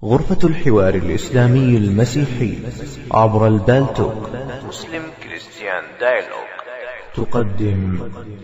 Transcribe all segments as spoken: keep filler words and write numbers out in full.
غرفة الحوار الإسلامي المسيحي عبر البالتوك مسلم كريستيان دايلوج تقدم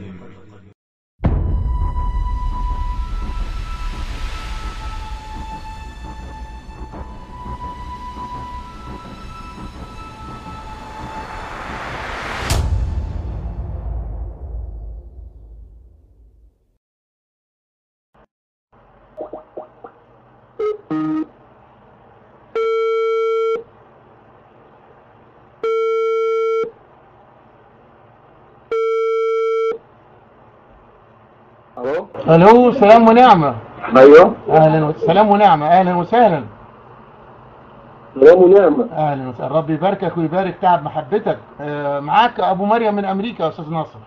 الو الو، سلام ونعمة. ايوه اهلا وسلام ونعمة، اهلا وسهلا. سلام ونعمه. اهلا وسهلا، ربي يباركك ويبارك تعب محبتك. آه، معاك ابو مريم من امريكا يا استاذ ناصر.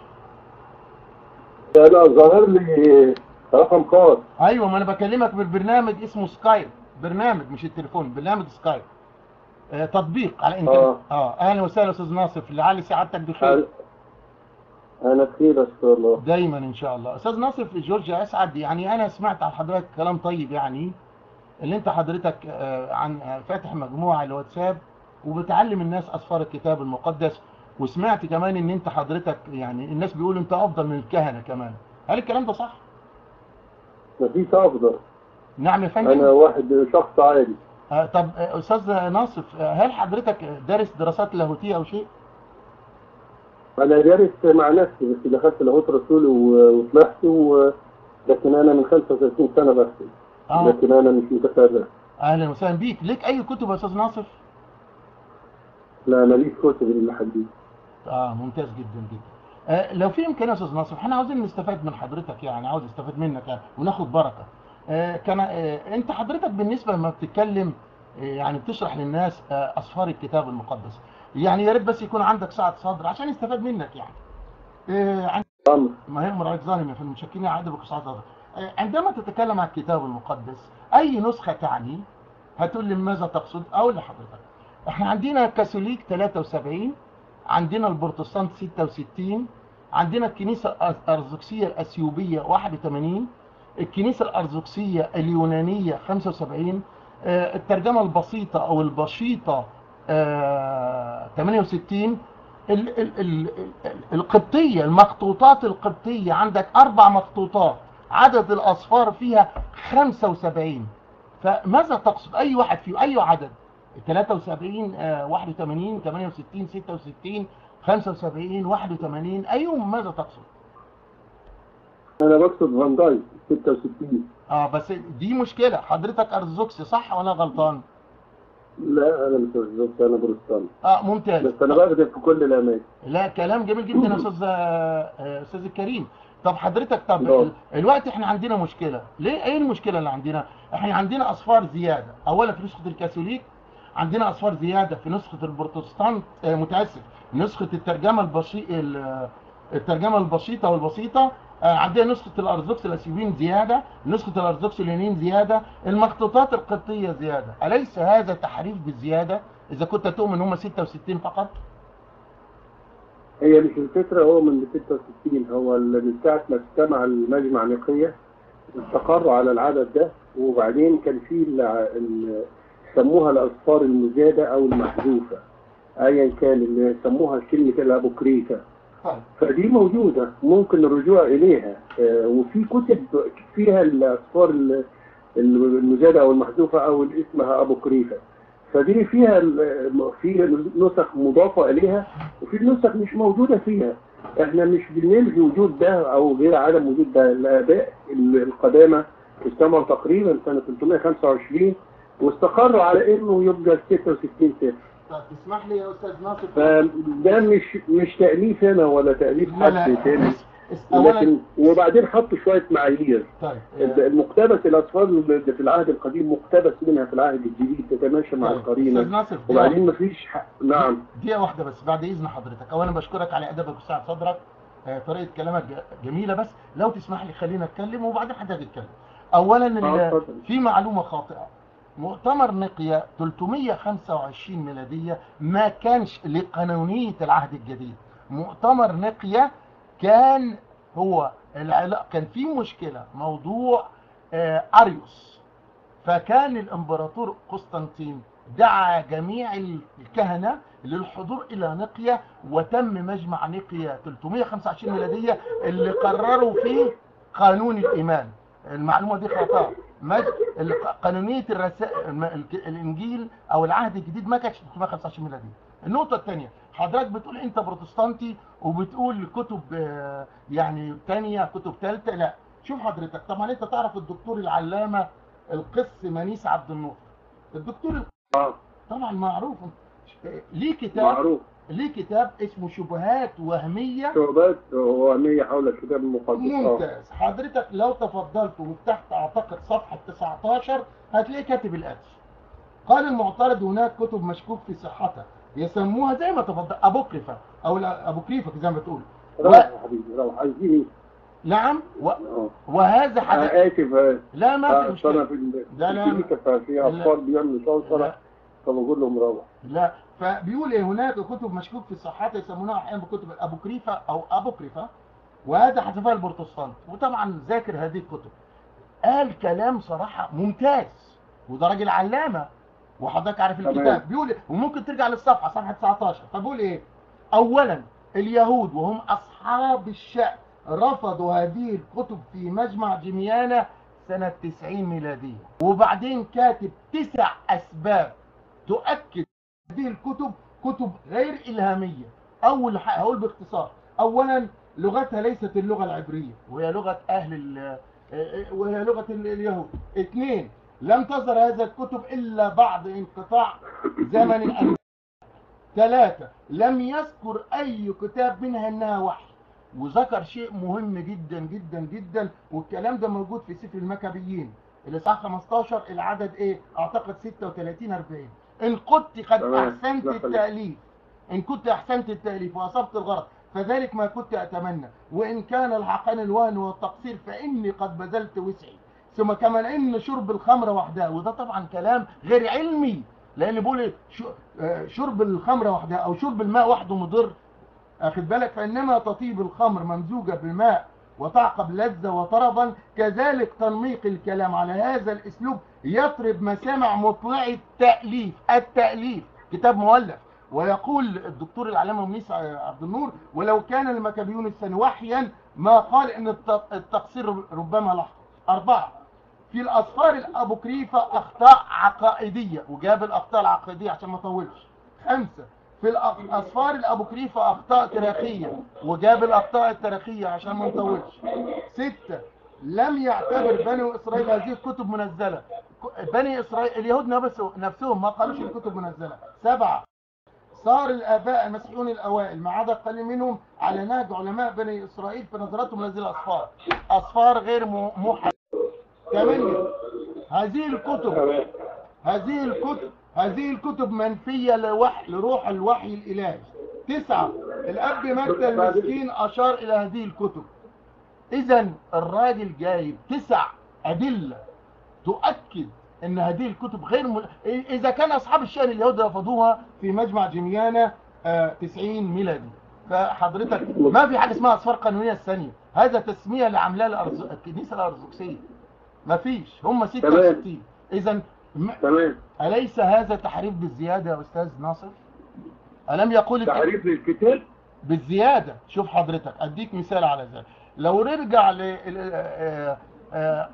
انا ظاهر لي رقم خاص. ايوه، ما انا بكلمك بالبرنامج اسمه سكايب، برنامج مش التليفون، برنامج سكايب، آه، تطبيق على الانترنت. اه اه اهلا وسهلا استاذ ناصر، لعل سعادتك بخير. انا بخير اشكر الله. دايما ان شاء الله. استاذ ناصر في جورجيا اسعد، يعني انا سمعت عن حضرتك كلام طيب، يعني اللي انت حضرتك آه، عن آه، فاتح مجموعه على الواتساب وبتعلم الناس اسفار الكتاب المقدس، وسمعت كمان ان انت حضرتك يعني الناس بيقولوا انت افضل من الكهنه كمان. هل الكلام ده صح؟ مفيش افضل. نعم يا انا فندم. واحد شخص عادي. آه، طب آه، استاذ ناصف، آه، هل حضرتك دارس دراسات لاهوتيه او شيء؟ انا دارس مع نفسي، بس دخلت لاهوت رسول و- وطلعت و... لكن انا من خمسة وثلاثين سنه بس. اه لكن انا مش متفرغ. اهلا وسهلا بيك. ليك اي كتب يا استاذ ناصف؟ لا ماليش كتب الحديث. اه ممتاز جدا جدا. آه لو في امكانيه يا استاذ ناصر، احنا عاوزين نستفاد من حضرتك، يعني عاوز استفاد منك يعني وناخد بركه. آه كان آه انت حضرتك بالنسبه لما بتتكلم، آه يعني بتشرح للناس آه اسفار الكتاب المقدس، يعني يا ريت بس يكون عندك سعه صدر عشان يستفاد منك يعني. آه عن- امر. ما يأمر عليك ظالم يا فندم، متشكرين على ادبك وسعه صدرك. آه عندما تتكلم عن الكتاب المقدس اي نسخه تعني؟ هتقول لي ماذا تقصد؟ اقول لحضرتك احنا عندنا الكاثوليك ثلاثة وسبعين، عندنا البروتستانت ستة وستين، عندنا الكنيسه الارثوذكسيه الاثيوبيه واحد وثمانين، الكنيسه الارثوذكسيه اليونانيه خمسة وسبعين، آه، الترجمه البسيطه او البسيطه آه، ثمانية وستين، ال- ال- ال- ال- القبطيه، المخطوطات القبطيه عندك اربع مخطوطات عدد الاصفار فيها خمسة وسبعين. فماذا تقصد؟ اي واحد فيه اي عدد؟ ثلاثة وسبعين، آه، واحد وثمانين، ثمانية وستين، ستة وستين، خمسة وسبعين، واحد وثمانين، ايهم ماذا تقصد؟ انا بقصد فان دايك ستة وستين. اه بس دي مشكله، حضرتك ارثوذكسي صح ولا غلطان؟ لا انا مش ارثوذكس، انا بروتستانت. اه ممتاز. بس انا بخدم في كل الاماكن. لا كلام جميل جدا يا استاذ، آه، استاذ الكريم. طب حضرتك، طب نعم. ال- الوقت احنا عندنا مشكله، ليه؟ ايه المشكله اللي عندنا؟ احنا عندنا اصفار زياده، اولا في نسخه الكاثوليك عندنا اصفار زياده، في نسخه البروتستانت آه، متاسف، نسخه الترجمه البسيطه، الترجمه البسيطه والبسيطه، آه، عندنا نسخه الارثوذكس الاسيويين زياده، نسخه الارثوذكس اليونانيين زياده، المخطوطات القبطيه زياده. اليس هذا تحريف بالزياده اذا كنت تؤمن هم ستة وستين فقط؟ هي مش الفكرة، هو من ستة وستين، هو اللي من ساعة ما اجتمع المجمع نقية استقروا على العدد ده، وبعدين كان في الع- ال- سموها الأصفار المزادة أو المحذوفة، أيا كان اللي سموها كلمة الأبوكريفة. طيب فدي موجودة ممكن الرجوع إليها، آه، وفي كتب فيها الأصفار ال- المزادة أو المحذوفة أو اللي اسمها أبوكريفة. فدي فيها ال- في نسخ مضافة إليها وفي نسخ مش موجودة فيها. احنا مش بنلغي وجود ده او غير عدم وجود ده. الاباء القدامى اجتمعوا تقريبا سنة ثلاثمائة وخمسة وعشرين واستقروا على انه يبقى ستة وستين سنة. طب تسمح لي يا استاذ ناصر، فده مش مش تأليف انا ولا تأليف لا لا حد تاني، اس- اس- اولا لكن وبعدين حطوا شوية معايير. طيب آه، المقتبس الاطفال اللي في العهد القديم مقتبس منها في العهد الجديد تتماشى مع طيب. القرينة. استاذ ناصر، دقيقة وبعدين مفيش حق. نعم. دقيقة واحدة بس بعد إذن حضرتك. أولا بشكرك على أدبك وسعة صدرك، آه، طريقة كلامك ج- جميلة، بس لو تسمح لي خلينا أتكلم وبعدين حضرتك تتكلم. أولا ال- آه، اتفضل. في معلومة خاطئة، مؤتمر نقيا ثلاثمائة وخمسة وعشرين ميلادية ما كانش لقانونية العهد الجديد. مؤتمر نقيا كان هو العلاقة، كان في مشكلة موضوع آه، أريوس، فكان الامبراطور قسطنطين دعا جميع الكهنة للحضور إلى نقية، وتم مجمع نقية ثلاثمائة وخمسة وعشرين ميلادية اللي قرروا فيه قانون الإيمان. المعلومة دي خطأ. مج... قانونية الرسائل الإنجيل أو العهد الجديد ما كانتش ثلاثمائة وخمسة وعشرين ميلادية. النقطة الثانية، حضرتك بتقول أنت بروتستانتي وبتقول كتب يعني ثانية كتب ثالثة. لا، شوف حضرتك، طبعا أنت تعرف الدكتور العلامة القس منيس عبد النور. الدكتور طبعا معروف، ليه كتاب معروف ليه كتاب اسمه شبهات وهمية شبهات وهمية حول الكتاب المقدس. ممتاز. حضرتك لو تفضلت وفتحت اعتقد صفحة تسعة عشر هتلاقي كاتب الآتي: قال المعترض هناك كتب مشكوك في صحتها يسموها زي ما تفضل ابوكريفا او ابوكريفا زي ما بتقول. روح يا حبيبي روح، عايزين نعم و... وهذا حدث. انا اسف. لا ما في مشكلة. في لا لا في اطفال بيعملوا صوصره فبقول لهم روح. لا، فبيقول ايه: هناك كتب مشكوك في صحتها يسمونها احيانا بكتب الابوكريفا او ابوكريفا، وهذا حذفها البروتستانت. وطبعا ذاكر هذه الكتب، قال كلام صراحه ممتاز، وده راجل علامه وحضرتك عارف الكتاب. بيقول إيه؟ وممكن ترجع للصفحه صفحه تسعة عشر. فبيقول ايه: اولا اليهود وهم اصحاب الشأن رفضوا هذه الكتب في مجمع جميانة سنة تسعين ميلادية. وبعدين كاتب تسع اسباب تؤكد هذه الكتب كتب غير إلهامية. أول حاجة هقول باختصار: أولا لغتها ليست اللغة العبرية وهي لغة أهل وهي لغة اليهود. اثنين، لم تظهر هذه الكتب إلا بعد انقطاع زمن الأنبياء. ثلاثة، لم يذكر أي كتاب منها أنها وحي. وذكر شيء مهم جدا جدا جدا، والكلام ده موجود في سفر المكابيين الإصحاح خمستاشر العدد إيه؟ أعتقد ستة وثلاثين أربعين. إن كنت قد أحسنت التأليف إن كنت أحسنت التأليف وأصبت الغرض فذلك ما كنت أتمنى، وإن كان الحقان الوهن والتقصير فإني قد بذلت وسعي. ثم كما إن شرب الخمر وحدها، وده طبعا كلام غير علمي، لأن بيقول شرب الخمر وحدها أو شرب الماء وحده مضر، أخد بالك، فإنما تطيب الخمر ممزوجة بالماء وتعقب لذة وطربا. كذلك تنميق الكلام على هذا الأسلوب يطرب مسامع مطلعي التأليف التأليف كتاب مؤلف. ويقول الدكتور العلامة منيس عبد النور: ولو كان المكابيون الثاني وحيا ما قال ان التقصير ربما لحظة. أربعة، في الأسفار الأبوكريفة أخطاء عقائدية، وجاب الأخطاء العقائدية عشان ما أطولش. خمسة، في الأسفار الأبوكريفة أخطاء تاريخية، وجاب الأخطاء التاريخية عشان ما نطولش. ستة، لم يعتبر بني إسرائيل هذه الكتب منزلة. بني إسرائيل اليهود نفسهم ما قالوش الكتب منزلة. سبعة، صار الآباء المسيحيون الأوائل ما عدا قليل منهم على نهج علماء بني إسرائيل في نظرتهم هذه الأسفار أسفار غير موحدة. ثمانية، هذه الكتب هذه الكتب هذه الكتب منفية لوحي لروح الوحي الإلهي. تسعة، الأب متى المسكين أشار إلى هذه الكتب. إذا الراجل جايب تسع أدلة تؤكد ان هذه الكتب غير مل... اذا كان اصحاب الشأن اليهود رفضوها في مجمع جميانة آه تسعين ميلادي، فحضرتك ما في حاجه اسمها اسفار قانونيه الثانيه، هذا تسميه لعملها الأرز... الكنيسه الارثوذكسيه، ما فيش، هم ستة وستين. اذا م... اليس هذا تحريف بالزياده يا استاذ ناصر؟ الم يقول تحريف للكتاب بالزياده؟ شوف حضرتك اديك مثال على ذلك. لو نرجع ل آه آه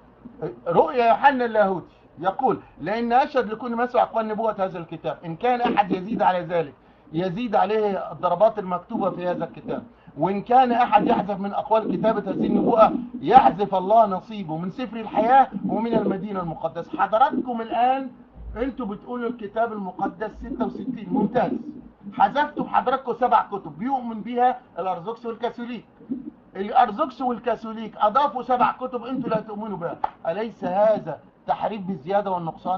رؤيا يوحنا اللاهوتي يقول: لأن أشهد لكل مسمع أقوال نبوة هذا الكتاب، إن كان أحد يزيد على ذلك يزيد عليه الضربات المكتوبة في هذا الكتاب، وإن كان أحد يحذف من أقوال كتابة هذه النبوءة يحذف الله نصيبه من سفر الحياة ومن المدينة المقدسة. حضراتكم الآن أنتوا بتقولوا الكتاب المقدس ستة وستين، ممتاز، حذفتوا حضراتكم سبع كتب بيؤمن بها الأرثوذكس والكاثوليك. الأرثوذكس والكاثوليك أضافوا سبع كتب أنتوا لا تؤمنوا بها، أليس هذا تحريف بالزيادة والنقصان؟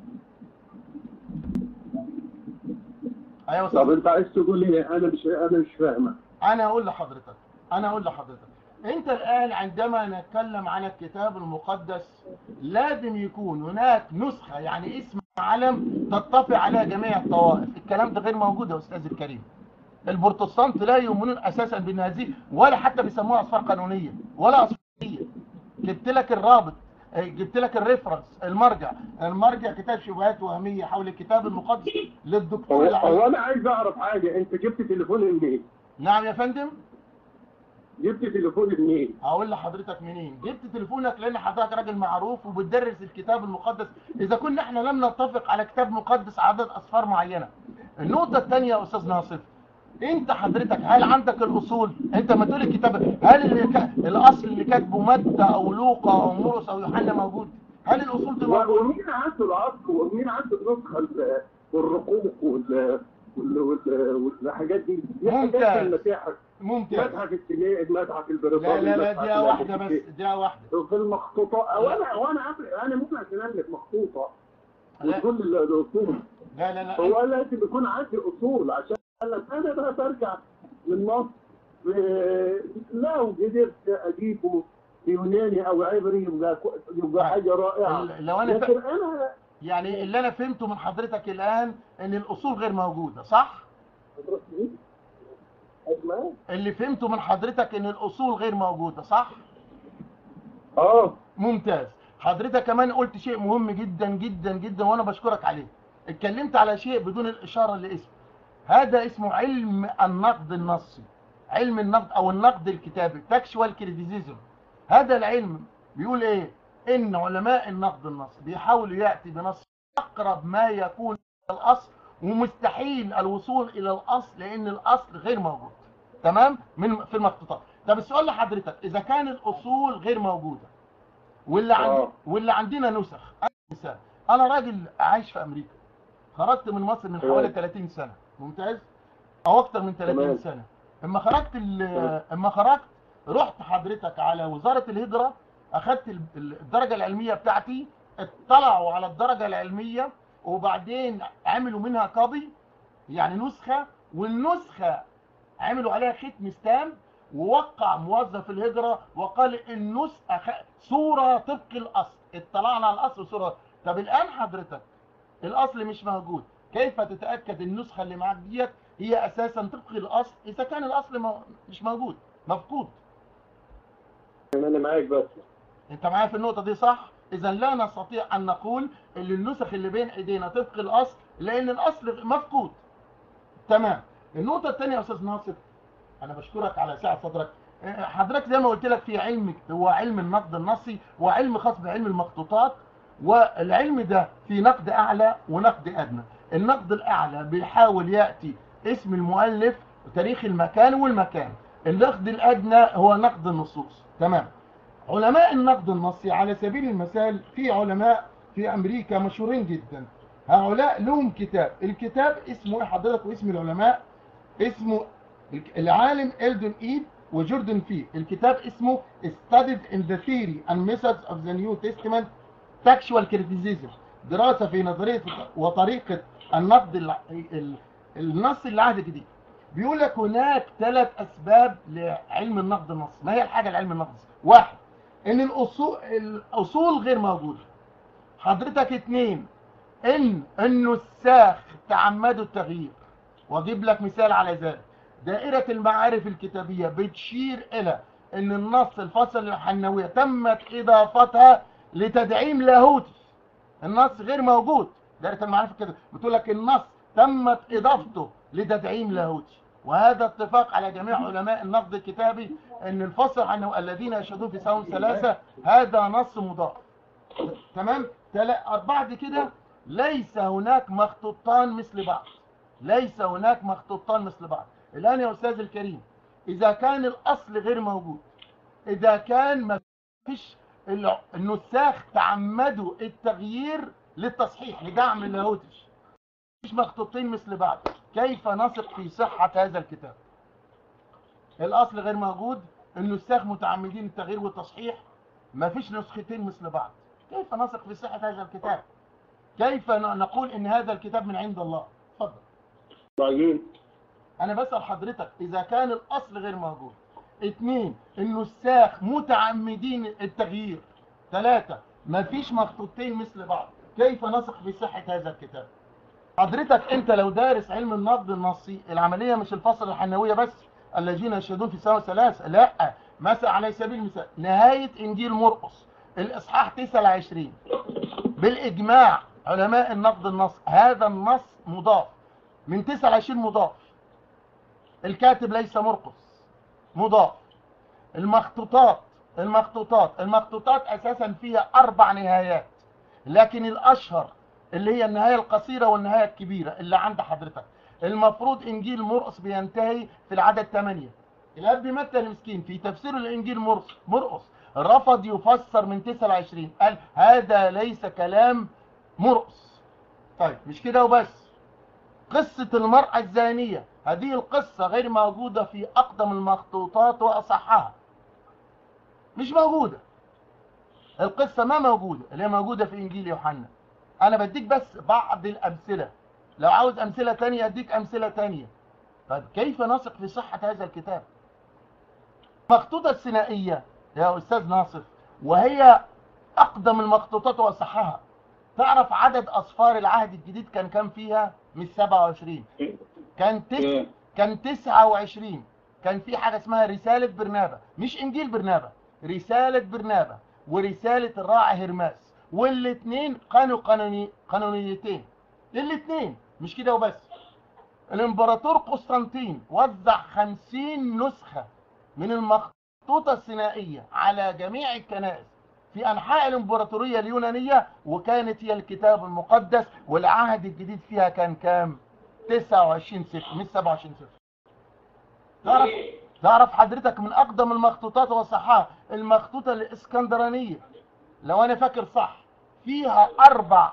أيوة. طب أنت عايز تقول لي أنا مش أنا مش فاهمة. أنا أقول لحضرتك أنا أقول لحضرتك أنت الآن عندما نتكلم عن الكتاب المقدس لازم يكون هناك نسخة، يعني اسم علم تتفق عليها جميع الطوائف. الكلام ده غير موجود يا أستاذ الكريم. البروتستانت لا يؤمنون اساسا بان هذه، ولا حتى بيسموها اسفار قانونيه ولا اسفاريه. جبت لك الرابط، جبت لك الريفرنس، المرجع المرجع كتاب شبهات وهميه حول الكتاب المقدس للدكتور هو العلي. هو انا عايز اعرف حاجه، انت جبت تليفون منين؟ نعم يا فندم. جبت تليفون منين؟ هقول لحضرتك منين جبت تليفونك، لان حضرتك راجل معروف وبتدرس الكتاب المقدس. اذا كنا احنا لم نتفق على كتاب مقدس عدد اصفار معينه. النقطه الثانيه يا استاذ ناصر، انت حضرتك هل عندك الاصول؟ انت ما تقول الكتاب، هل اللي ك... الاصل اللي كاتبه متى او لوقا او مرقس او يوحنا موجود؟ هل الاصول دي موجوده؟ ومين عنده العصر ومين عنده النسخه ال- والرقوق وال وال- وال- والحاجات دي؟ دي حاجات ممتاز. كان متاحف ممتاز. متحف السنيه، المتحف لا البريطاني، لا لا، المتحف دقيقه واحده بس، الأمريكي. دقيقه واحده. في المخطوطات، او انا وانا أعرف- انا ممكن عشان املك مخطوطه لا وكل الاصول. لا لا, لا. هو لازم يكون عندي اصول عشان انا بقى برجع من مصر. آه، لو قدرت اجيبه يوناني او عبري يبقى كو- يبقى حاجه رائعه. لو انا ف... لكن انا يعني اللي انا فهمته من حضرتك الان ان الاصول غير موجوده، صح؟ أسمع؟ اللي فهمته من حضرتك ان الاصول غير موجوده، صح؟ اه ممتاز. حضرتك كمان قلت شيء مهم جدا جدا جدا وانا بشكرك عليه. اتكلمت على شيء بدون الاشاره لاسمه. هذا اسمه علم النقد النصي، علم النقد او النقد الكتابي، تكشوال كريتيسيزم. هذا العلم بيقول ايه؟ ان علماء النقد النصي بيحاولوا ياتي بنص اقرب ما يكون الى الاصل، ومستحيل الوصول الى الاصل لان الاصل غير موجود. تمام؟ من في المخطوطات. طب السؤال لحضرتك، اذا كان الاصول غير موجوده واللي عندي آه. واللي عندنا نسخ. مثال، انا راجل عايش في امريكا، خرجت من مصر من حوالي تمام. ثلاثين سنه، ممتاز؟ او اكتر من ثلاثين تمام. سنه. اما خرجت ال- تمام. اما خرجت رحت حضرتك على وزاره الهجره، اخذت ال- ال- الدرجه العلميه بتاعتي، اطلعوا على الدرجه العلميه وبعدين عملوا منها كوبي، يعني نسخه، والنسخه عملوا عليها ختم ستامب، ووقع موظف الهجره وقال النسخه خ- صوره طبق الاصل، اطلعنا على الاصل صوره. طب الان حضرتك الاصل مش موجود، كيف تتاكد النسخه اللي معاك ديت هي اساسا طبق الاصل اذا كان الاصل مو- مش موجود، مفقود؟ انا معاك بس. انت معايا في النقطه دي، صح؟ اذا لا نستطيع ان نقول ان النسخ اللي بين ايدينا طبق الاصل لان الاصل مفقود. تمام. النقطه الثانيه يا استاذ ناصر، انا بشكرك على سعه صدرك. اه، حضرتك زي ما قلت لك في علم هو علم النقد النصي، وعلم خاص بعلم المخطوطات، والعلم ده في نقد اعلى ونقد ادنى. النقد الاعلى بيحاول ياتي اسم المؤلف وتاريخ المكان والمكان. النقد الادنى هو نقد النصوص. تمام. علماء النقد النصي على سبيل المثال في علماء في امريكا مشهورين جدا، هؤلاء لهم كتاب، الكتاب اسمه ايه حضرتك واسم العلماء؟ اسمه العالم إلدون إيد وجوردن في. الكتاب اسمه Studies in the Theory and Methods of the New Testament Textual Criticism، دراسة في نظرية وطريقة النقد ال- ال- النص العهد الجديد. بيقول لك هناك ثلاث أسباب لعلم النقد النصي. ما هي الحاجة العلم النقد النصي؟ واحد، إن الأصول الأصول غير موجودة. حضرتك اثنين، إن النساخ تعمدوا التغيير. واجيب لك مثال على ذلك. دائرة المعارف الكتابية بتشير إلى أن النص الفصل الحنوية تمت إضافتها لتدعيم لاهوتي. النص غير موجود. دائرة المعارف الكتابية بتقول لك النص تمت إضافته لتدعيم لاهوتي، وهذا اتفاق على جميع علماء النقد الكتابي أن الفصل الحنوي الذين يشهدون في سواء ثلاثة هذا نص مضاف. تمام؟ تلا- بعد كده ليس هناك مخطوطان مثل بعض. ليس هناك مخطوطان مثل بعض. الآن يا أستاذ الكريم، إذا كان الأصل غير موجود، إذا كان ما فيش الع- النساخ تعمدوا التغيير للتصحيح لدعم اللاهوتي، مفيش مخطوطين مثل بعض، كيف نثق في صحة هذا الكتاب؟ الأصل غير موجود، النساخ متعمدين التغيير والتصحيح، مفيش نسختين مثل بعض، كيف نثق في صحة هذا الكتاب؟ كيف ن- نقول إن هذا الكتاب من عند الله؟ اتفضل. طيب أنا بسأل حضرتك إذا كان الأصل غير موجود. اثنين، النساخ متعمدين التغيير. ثلاثة، مفيش مخطوطين مثل بعض، كيف نثق في صحة هذا الكتاب؟ حضرتك أنت لو دارس علم النقد النصي، العملية مش الفصل الحنوية بس الذين يشهدون في سواء ثلاثة، لا، مثلا على سبيل المثال نهاية إنجيل مرقس الإصحاح تسعة وعشرين بالإجماع علماء النقد النص، هذا النص مضاف من تسعة وعشرين مضاف. الكاتب ليس مرقس، مضاف. المخطوطات المخطوطات المخطوطات أساسا فيها أربع نهايات، لكن الأشهر اللي هي النهاية القصيرة والنهاية الكبيرة اللي عند حضرتك. المفروض إنجيل مرقس بينتهي في العدد ثمانية. الأب متى المسكين في تفسير الإنجيل مرقس مرقس رفض يفسر من تسعة وعشرين، قال هذا ليس كلام مرقس. طيب مش كده وبس، قصة المرأة الزانية هذه القصة غير موجودة في أقدم المخطوطات وأصحها، مش موجودة. القصة ما موجودة، اللي هي موجودة في إنجيل يوحنا. أنا بديك بس بعض الأمثلة، لو عاوز أمثلة تانية أديك أمثلة تانية. طيب كيف نثق في صحة هذا الكتاب؟ المخطوطة السينائية يا أستاذ ناصر وهي أقدم المخطوطات وأصحها، تعرف عدد أصفار العهد الجديد كان كام فيها؟ مش سبعة وعشرين، كان تس... كان تسعة وعشرين. كان في حاجة اسمها رسالة برنابا، مش إنجيل برنابا، رسالة برنابا ورسالة الراعي هرماس، والاثنين كانوا قانوني... قانونيتين الاثنين. مش كده وبس، الامبراطور قسطنطين وزع خمسين نسخة من المخطوطة السينائية على جميع الكنائس في أنحاء الإمبراطورية اليونانية، وكانت هي الكتاب المقدس. والعهد الجديد فيها كان كام؟ تسعة وعشرين سفر مش سبعة وعشرين سفر. تعرف تعرف حضرتك من أقدم المخطوطات وصحها المخطوطة الإسكندرانية، لو أنا فاكر صح فيها أربع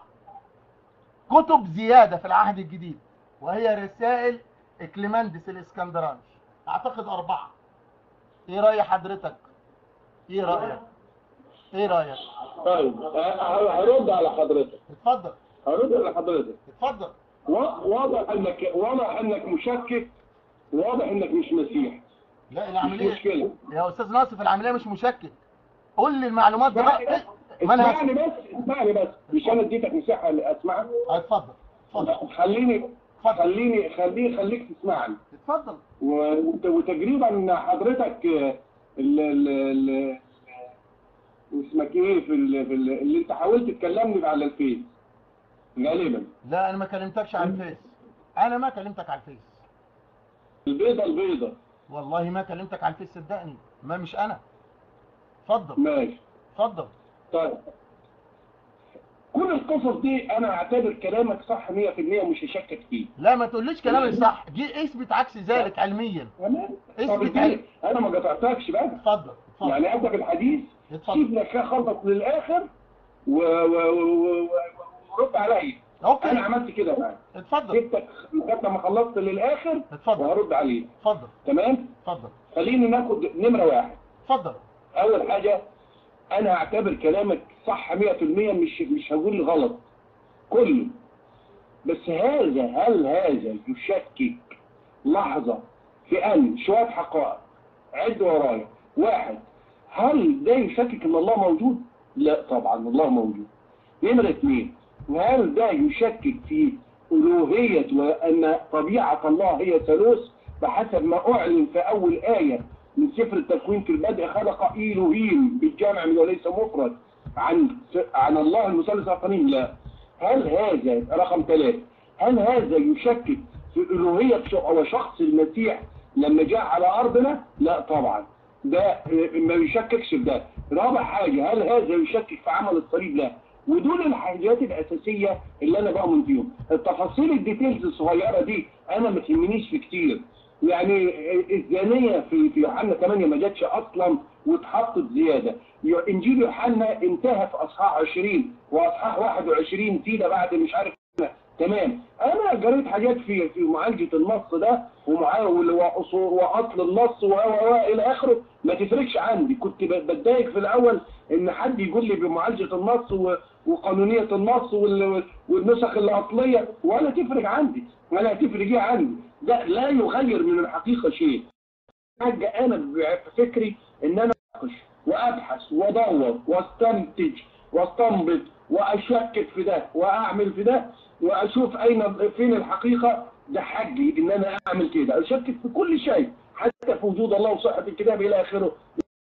كتب زيادة في العهد الجديد، وهي رسائل إكليماندس الإسكندراني، أعتقد أربعة. إيه رأي حضرتك؟ إيه رأيك؟ ايه رايك؟ طيب هرد على حضرتك. اتفضل. هرد على حضرتك. اتفضل. واضح انك واضح انك مشكك، واضح انك مش مسيح. لا العمليه مش مشكله يا استاذ ناصف، العمليه مش مشكك. قول لي المعلومات دي بقى. اسمعني بس اسمعني بس مش انا اديتك مساحه اسمعك. اتفضل اتفضل. خليني خليني خليني خليك تسمعني. اتفضل. وتقريبا حضرتك ال ال اسمك ايه في ال في ال اللي انت حاولت تكلمني على الفيس غالبا. لا انا ما كلمتكش على الفيس، انا ما كلمتك على الفيس. البيضه البيضه والله ما كلمتك على الفيس صدقني، ما مش انا. اتفضل. ماشي اتفضل. طيب كل القصص دي انا اعتبر كلامك صح مية في المية ومش هشكك فيه. لا ما تقوليش كلامي صح، جي اثبت عكس ذلك علميا. تمام. اثبت. انا ما قطعتكش بقى. اتفضل اتفضل. يعني ابدا في الحديث سيبنا اخلص للاخر ورد عليا. اوكي انا عملت كده بقى. اتفضل. سبتك لغايه لما خلصت للاخر. اتفضل. وهرد عليك. اتفضل. تمام. اتفضل. خليني ناخد نمره واحد. اتفضل. اول حاجه انا اعتبر كلامك صح مية في المية، مش مش هقول غلط كله، بس هذا هل هذا يشكك لحظه في ان شويه حقائق؟ عد ورايا. واحد، هل ده يشكك ان الله موجود؟ لا طبعا الله موجود. نمرة اثنين، وهل ده يشكك في ألوهية وأن طبيعة الله هي ثالوث بحسب ما أعلن في أول آية من سفر التكوين في البدء خلق إيلوهيم بالجامع من وليس مفرد عن عن الله المثلث القديم؟ لا. هل هذا رقم ثلاثة، هل هذا يشكك في ألوهية وشخص المسيح لما جاء على أرضنا؟ لا طبعا ده ما يشككش في ده. رابع حاجة، هل هذا يشكك في عمل الصليب؟ لا. ودول الحاجات الأساسية اللي أنا بؤمن فيهم. التفاصيل الديتيلز الصغيرة دي أنا ما تهمنيش في كتير. يعني الزانية في في يوحنا ثمانية ما جاتش أصلا واتحطت زيادة. إنجيل يوحنا انتهى في أصحاح عشرين وأصحاح واحد وعشرين فينا بعد مش عارف. تمام. انا قريت حاجات في في معالجه النص ده واصل النص والى اخره، ما تفرقش عندي. كنت بتضايق في الاول ان حد يقول لي بمعالجه النص وقانونيه النص والنسخ الاصليه، ولا تفرق عندي ولا تفرق ايه عندي. ده لا يغير من الحقيقه شيء. حاجه انا بفكري ان انا اناقش وابحث وادور واستنتج واستنبط واشكك في ده واعمل في ده واشوف اين فين الحقيقه. ده حقي ان انا اعمل كده، اشكك في كل شيء حتى في وجود الله وصحه الكتاب الى اخره.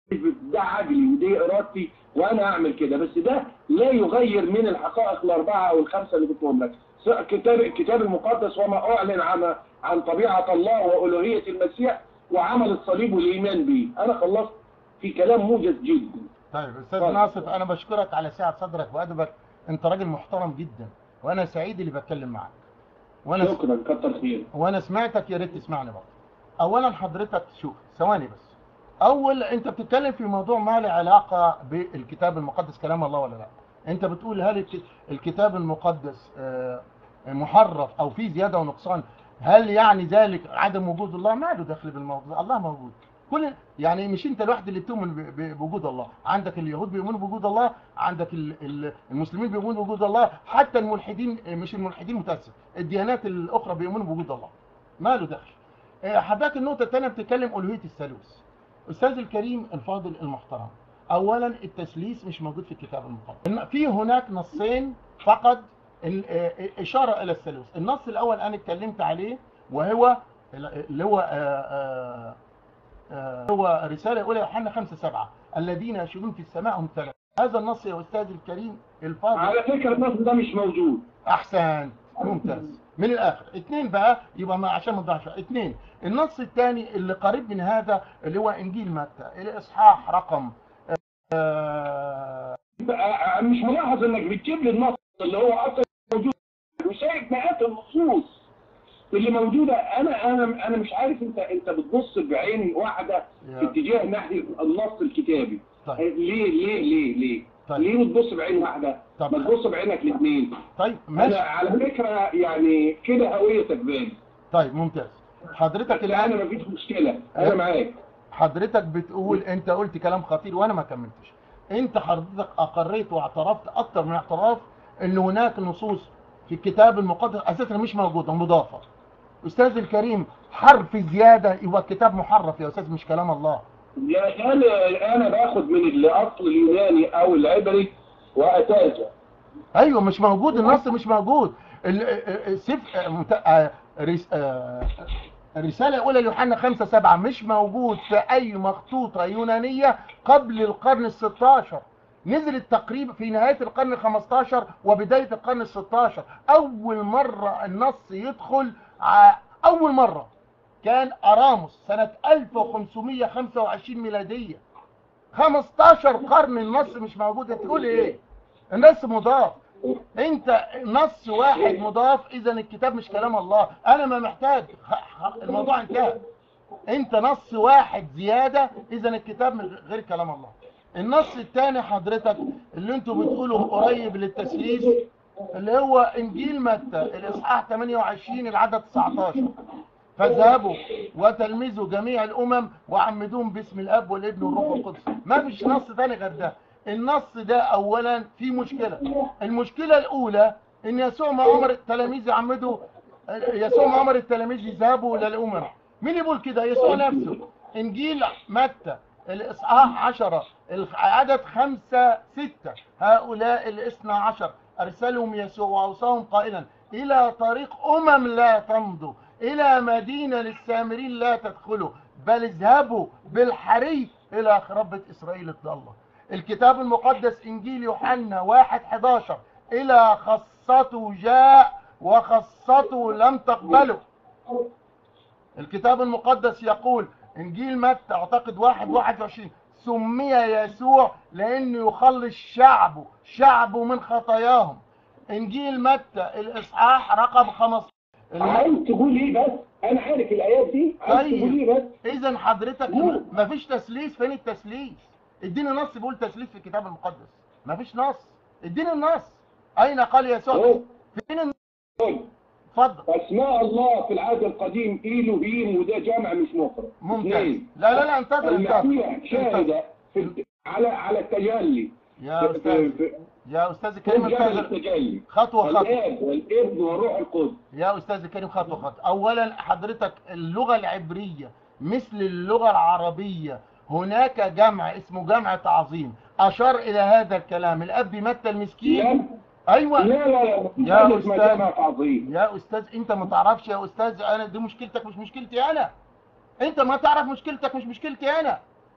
ده عجلي ودي ارادتي وانا اعمل كده، بس ده لا يغير من الحقائق الاربعه او الخمسه اللي قلتهم لك. كتاب الكتاب المقدس وما اعلن عن عن طبيعه الله والوهيه المسيح وعمل الصليب والايمان به. انا خلصت في كلام موجز جدا. طيب استاذ ناصف، انا بشكرك على سعه صدرك وادبك، انت راجل محترم جدا وانا سعيد اللي بتكلم معاك. وانا شكرا، كتر خير. وانا سمعتك، يا ريت تسمعني برضه. اولا حضرتك شوف ثواني بس، اول انت بتتكلم في موضوع ما له علاقه بالكتاب المقدس كلام الله ولا لا. انت بتقول هل الكتاب المقدس محرف او فيه زياده ونقصان، هل يعني ذلك عدم وجود الله؟ ما له دخل بالموضوع، الله موجود. كل يعني مش انت الواحد اللي بتؤمن بوجود الله، عندك اليهود بيؤمنوا بوجود الله، عندك المسلمين بيؤمنوا بوجود الله، حتى الملحدين، مش الملحدين متاسف، الديانات الاخرى بيؤمنوا بوجود الله. ما له دخل. حضرتك النقطه الثانيه بتتكلم الوهيه الثالوث. استاذ الكريم الفاضل المحترم، اولا التثليث مش موجود في الكتاب المقدس. في هناك نصين فقط اشاره الى الثالوث. النص الاول انا اتكلمت عليه وهو اللي هو آآ آآ هو رساله اولى يوحنا خمسة سبعة، الذين يشهدون في السماء هم ثلاثه. هذا النص يا استاذ الكريم الفاضل على فكره النص ده مش موجود. احسن، ممتاز. من الاخر اثنين بقى، يبقى ما عشان ما نضيعش. اثنين، النص الثاني اللي قريب من هذا اللي هو انجيل متى الاصحاح رقم آه مش ملاحظ انك بتجيب لي النص اللي هو اصلا موجود وشايف مئات النصوص اللي موجوده. انا انا انا مش عارف انت انت بتبص بعين واحده في اتجاه ناحيه النص الكتابي. طيب. ليه ليه ليه ليه طيب. ليه بتبص بعين واحده؟ طيب. ما تبص بعينك الاثنين. طيب ماشي. انا على فكره يعني كده هويتك باين. طيب ممتاز. حضرتك الان انا مفيش مشكله، انا معاك. حضرتك بتقول، انت قلت كلام خطير وانا ما كملتش. انت حضرتك اقريت واعترفت اكتر من اعتراف ان هناك نصوص في الكتاب المقدس اساسا مش موجوده، مضافه. استاذ الكريم، حرف زياده يبقى الكتاب محرف يا استاذ، مش كلام الله. يا انا انا باخد من الاصل اليوناني او العبري واتاجه. ايوه مش موجود، النص مش موجود. السف الرساله الاولى ليوحنا خمسة سبعة مش موجود في اي مخطوطه يونانيه قبل القرن الستاشر. نزلت تقريبا في نهايه القرن الخمستاشر وبدايه القرن الستاشر. اول مره النص يدخل، اول مره كان اراموس سنه ألف وخمسمائة وخمسة وعشرين ميلاديه. خمستاشر قرن النص مش موجود. هتقول ايه؟ النص مضاف. انت نص واحد مضاف، اذا الكتاب مش كلام الله. انا ما محتاج، الموضوع انتهى. انت نص واحد زياده، اذا الكتاب غير كلام الله. النص الثاني حضرتك اللي انتوا بتقولوا قريب للتثليث اللي هو انجيل متى الاصحاح ثمانية وعشرين العدد تسعتاشر، فاذهبوا وتلمذوا جميع الامم وعمدوهم باسم الاب والابن والروح القدس. ما فيش نص ثاني غير ده. النص ده اولا في مشكله. المشكله الاولى ان يسوع ما امر التلاميذ يعمدوا، يسوع ما امر التلاميذ يذهبوا الى الامم. مين يقول كده؟ يسوع نفسه. انجيل متى الاصحاح عشرة العدد خمسة ستة، هؤلاء الاثنى عشر ارسلهم يسوع واوصاهم قائلا الى طريق امم لا تمضوا، الى مدينه للسامرين لا تدخلوا، بل اذهبوا بالحري الى خربة اسرائيل الضاله. الكتاب المقدس انجيل يوحنا واحد حداشر، الى خاصته جاء وخاصته لم تقبله. الكتاب المقدس يقول انجيل متى اعتقد واحد واحد وعشرين، سمي يسوع لانه يخلص شعبه شعبه من خطاياهم. انجيل متى الاصحاح رقم خمستاشر. عايز تقول ايه بس؟ انا عارف الايات دي، عايز طيب. تقول ايه بس؟ اذا حضرتك مفيش تثليث. فين التثليث؟ اديني نص بيقول تثليث في الكتاب المقدس. مفيش نص. اديني النص. اين قال يسوع؟ فين النص؟ اتفضل. اسماء الله في العهد القديم إلهيم، وده جمع مش مفرد. ممتاز. لا لا لا انتظر انتظر. المسيح شاهد في على على التجلي. يا استاذ يا استاذ الكريم انتظر خطوه خطوه. الاب والابن والروح القدس. يا استاذ الكريم خطوه خطوه. اولا حضرتك اللغه العبريه مثل اللغه العربيه هناك جمع اسمه جمع تعظيم اشار الى هذا الكلام. الاب متى المسكين. ايوه. لا لا لا يا استاذ يا استاذ انت ما تعرفش يا استاذ. انا دي مشكلتك مش مشكلتي انا. انت ما تعرف مشكلتك مش مشكلتي انا.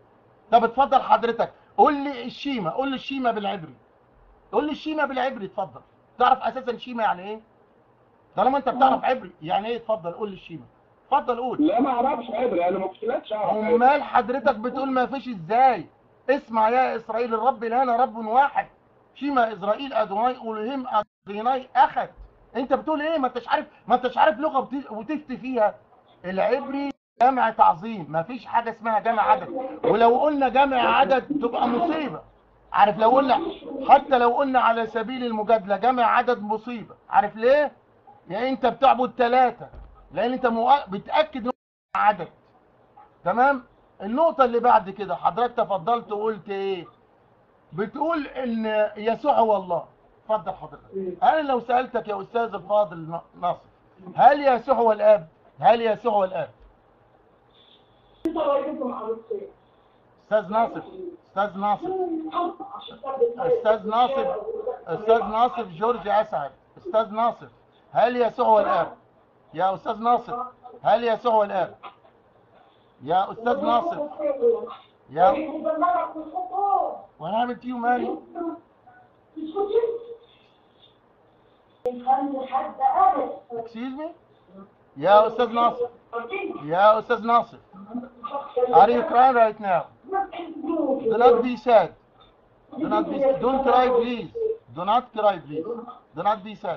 طب اتفضل حضرتك قول لي الشيمه، قول لي الشيمه بالعبري، قول لي الشيمه بالعبري اتفضل. تعرف اساسا شيمه يعني ايه؟ طالما انت بتعرف عبري يعني ايه؟ اتفضل قول لي الشيمه، اتفضل قول. لا ما اعرفش عبري، انا ما كنتش اعرف عبري. امال حضرتك بتقول ما فيش ازاي؟ اسمع يا اسرائيل الرب الهنا رب واحد، شيما اسرائيل ادوناي الهيم ادوناي اخد. انت بتقول ايه؟ ما انتش عارف، ما انتش عارف لغه بت- وتفتي فيها. العبري جمع تعظيم، ما فيش حاجه اسمها جمع عدد، ولو قلنا جمع عدد تبقى مصيبه. عارف لو قلنا، حتى لو قلنا على سبيل المجادله جمع عدد مصيبه. عارف ليه؟ يعني انت بتعبد ثلاثه لان انت مؤ- بتاكد انه عدد. تمام. النقطة اللي بعد كده حضرتك تفضلت وقلت ايه؟ بتقول ان يسوع هو الله. اتفضل حضرتك. انا لو سألتك يا استاذ الفاضل ناصر، هل يسوع هو الاب؟ هل يسوع هو الاب؟ استاذ ناصر، استاذ ناصر، استاذ ناصر، استاذ ناصر جورج اسعد، استاذ ناصر، هل يسوع هو الاب؟ يا استاذ ناصر، هل يسوع هو الاب؟ يا استاذ ناصر، يا وانا عملت يو مالي؟ Excuse me؟ يا استاذ ناصر، يا استاذ ناصر، are you crying right now? Do not be sad. Do not be don't cry please. Do not cry please. Do not be sad.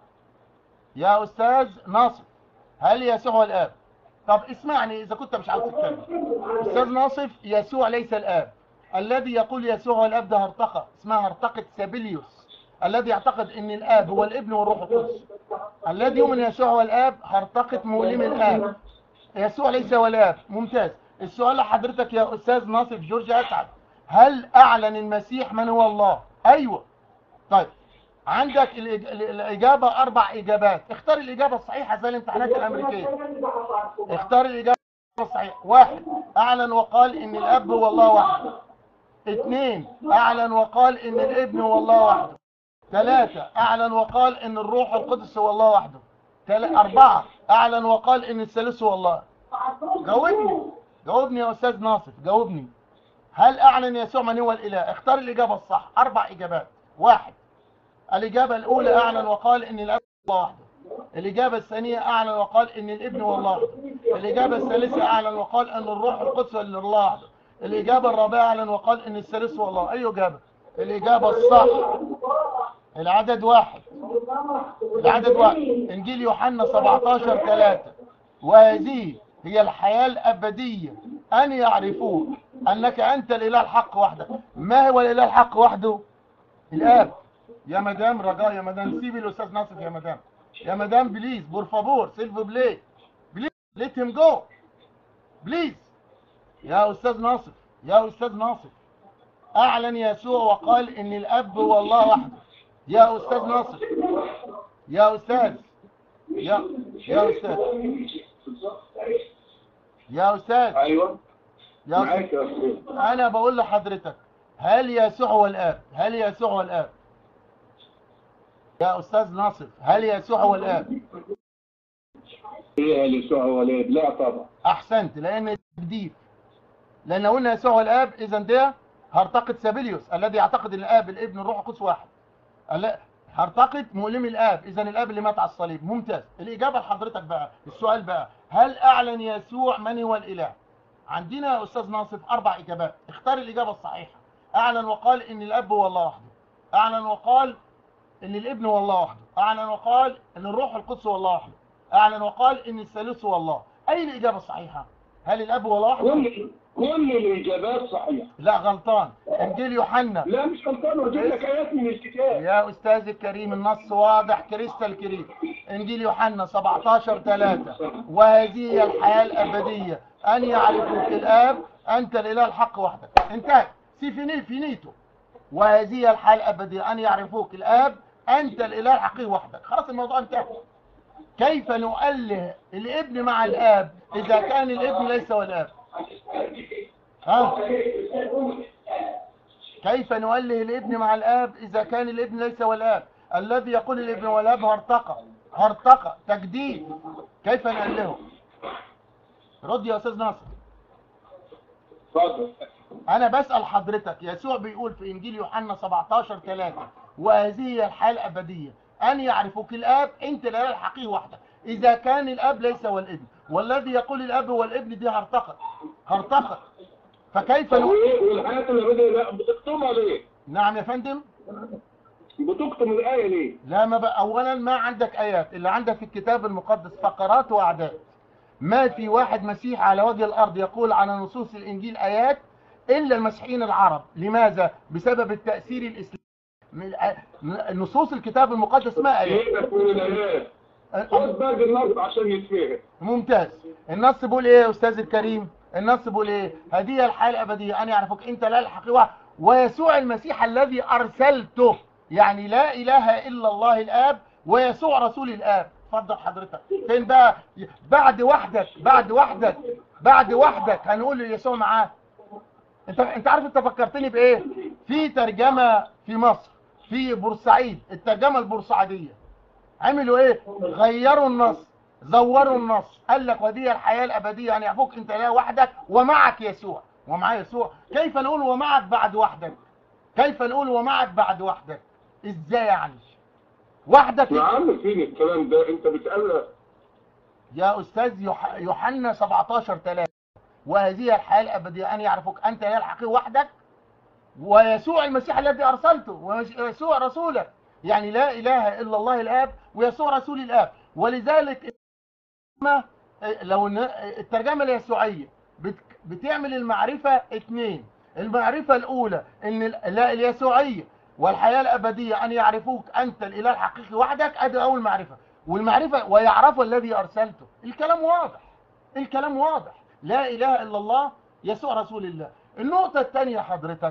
يا استاذ ناصر، هل يسوع هو الاب؟ طب اسمعني اذا كنت مش عاوز تتكلم. استاذ ناصف، يسوع ليس الاب. الذي يقول يسوع هو الاب ده هرطقه اسمها هرطقه سابيليوس، الذي يعتقد ان الاب هو الابن والروح القدس. الذي يؤمن يسوع هو الاب هرطقه مؤلم الاب. يسوع ليس هو الاب. ممتاز. السؤال لحضرتك يا استاذ ناصف جورج اسعد، هل اعلن المسيح من هو الله؟ ايوه. طيب عندك الإج- الاجابه اربع اجابات، اختار الاجابه الصحيحه زي الامتحانات الامريكيه. اختار الاجابه الصحيحه. واحد، اعلن وقال ان الاب هو الله وحده. اثنين، اعلن وقال ان الابن هو الله وحده. ثلاثة، اعلن وقال ان الروح القدس هو الله وحده. تل... اربعة، اعلن وقال ان الثالوث هو الله. جاوبني، جاوبني يا استاذ ناصف، جاوبني. هل اعلن يسوع من هو الاله؟ اختار الاجابه الصح. اربع اجابات. واحد، الاجابه الاولى اعلن وقال ان الاب هو الله وحده. الاجابه الثانيه اعلن وقال ان الابن هو الله وحده. الاجابه الثالثه اعلن وقال ان الروح القدس هو الله وحده. الاجابه الرابعه اعلن وقال ان الثالوث هو الله. اي اجابه؟ الاجابه الصح العدد واحد. العدد واحد. انجيل يوحنا سبعتاشر ثلاثة، وهذه هي الحياه الابديه ان يعرفوك انك انت الاله الحق وحدك. ما هو الاله الحق وحده؟ الاب. يا مدام رجاء، يا مدام سيبي الاستاذ ناصف، يا مدام، يا مدام بليز بور فابور سيلفو بلي بليز ليت هيم جو بليز. يا استاذ ناصف، يا استاذ ناصف، اعلن يسوع وقال ان الاب هو الله وحده. يا استاذ ناصف، يا استاذ، يا يا استاذ، يا استاذ، ايوه يا معاك استاذ، يا استاذ. انا بقول لحضرتك، هل يسوع هو الاب؟ هل يسوع هو الاب؟ يا استاذ ناصف، هل يسوع هو الاب؟ ايه اللي يسوع هو الاب؟ لا طبعا. احسنت، لان تجديد. لان لو قلنا يسوع هو الاب اذا ده هرطقه سابيليوس الذي يعتقد ان الاب الابن الروح القدس واحد. ال- هرطقه مؤلم الاب، اذا الاب اللي مات على الصليب. ممتاز. الاجابه لحضرتك بقى، السؤال بقى، هل اعلن يسوع من هو الاله؟ عندنا يا استاذ ناصف اربع اجابات، اختار الاجابه الصحيحه. اعلن وقال ان الاب هو الله وحده. اعلن وقال ان الابن هو الله وحده. اعلن وقال ان الروح القدس هو الله وحده. اعلن وقال ان الثالوث هو الله. اي الاجابه الصحيحه؟ هل الاب هو الله وحده؟ كل كل الاجابات صحيحه. لا غلطان. انجيل يوحنا. لا مش غلطان، واجيب لك ايات من الكتاب. يا استاذ الكريم النص واضح كريستال كريم. انجيل يوحنا سبعتاشر ثلاثة، وهذه هي الحياه الابديه ان يعرفوك الاب انت الاله الحق وحدك. انتهت. سي فيني فينيتو. وهذه هي الحياه الابديه ان يعرفوك الاب انت الاله الحقيقي وحدك. خلاص الموضوع انتهى. كيف نؤله الابن مع الاب اذا كان الابن ليس هو الاب؟ ها؟ كيف نؤله الابن مع الاب اذا كان الابن ليس هو الاب؟ الذي يقول الابن والاب هرطقه، هرطقه تجديد. كيف نؤله؟ رد يا استاذ ناصر. اتفضل. انا بسأل حضرتك، يسوع بيقول في انجيل يوحنا سبعتاشر ثلاثة وهذه هي الحياة الابدية ان يعرفوك الاب انت الاله الحقيقي وحدك. اذا كان الاب ليس هو الابن، والذي يقول الاب هو الابن دي هرطقه هرطقه فكيف طب نقول؟ وايه والحياه الابديه لا بتكتمها ليه؟ نعم يا فندم. بتكتم الايه ليه؟ لا، ما بقى اولا ما عندك ايات، اللي عندك في الكتاب المقدس فقرات واعداد. ما في واحد مسيح على وجه الارض يقول على نصوص الانجيل ايات الا المسيحيين العرب. لماذا؟ بسبب التاثير الاسلامي. من نصوص الكتاب المقدس ما ايات. سيبك من الايات، خد باقي النص عشان يتفهم. ممتاز. النص بيقول ايه يا استاذ الكريم؟ النص بيقول ايه؟ هذه الحياه الابديه ان يعرفك انت لا الحقيقه ويسوع المسيح الذي ارسلته. يعني لا اله الا الله الاب ويسوع رسول الاب. اتفضل حضرتك. فين بقى بعد وحدك بعد وحدك بعد وحدك هنقول يسوع معاه؟ انت انت عارف انت فكرتني بايه؟ في ترجمه في مصر في بورسعيد، الترجمه البورسعيديه عملوا ايه؟ غيروا النص، زوروا النص، قال لك ودي الحياه الابديه ان يعرفوك انت لا وحدك ومعك يسوع. ومعاه يسوع. كيف نقول ومعك بعد وحدك؟ كيف نقول ومعك بعد وحدك؟ ازاي يعني؟ وحدك يا عم فين الكلام ده؟ انت بتقلق يا استاذ. يوح... يوحنا سبعتاشر ثلاثة وهذه الحياه الابديه ان يعرفوك انت لا الحقيقي وحدك ويسوع المسيح الذي ارسلته ويسوع رسولك. يعني لا اله الا الله الاب ويسوع رسول الاب. ولذلك لو الترجمه اليسوعيه بتعمل المعرفه اثنين. المعرفه الاولى ان لا اليسوعيه والحياه الابديه ان يعرفوك انت الاله الحقيقي وحدك، ادي اول معرفه. والمعرفه ويعرفوا الذي ارسلته. الكلام واضح، الكلام واضح. لا اله الا الله يسوع رسول الله. النقطه الثانيه حضرتك،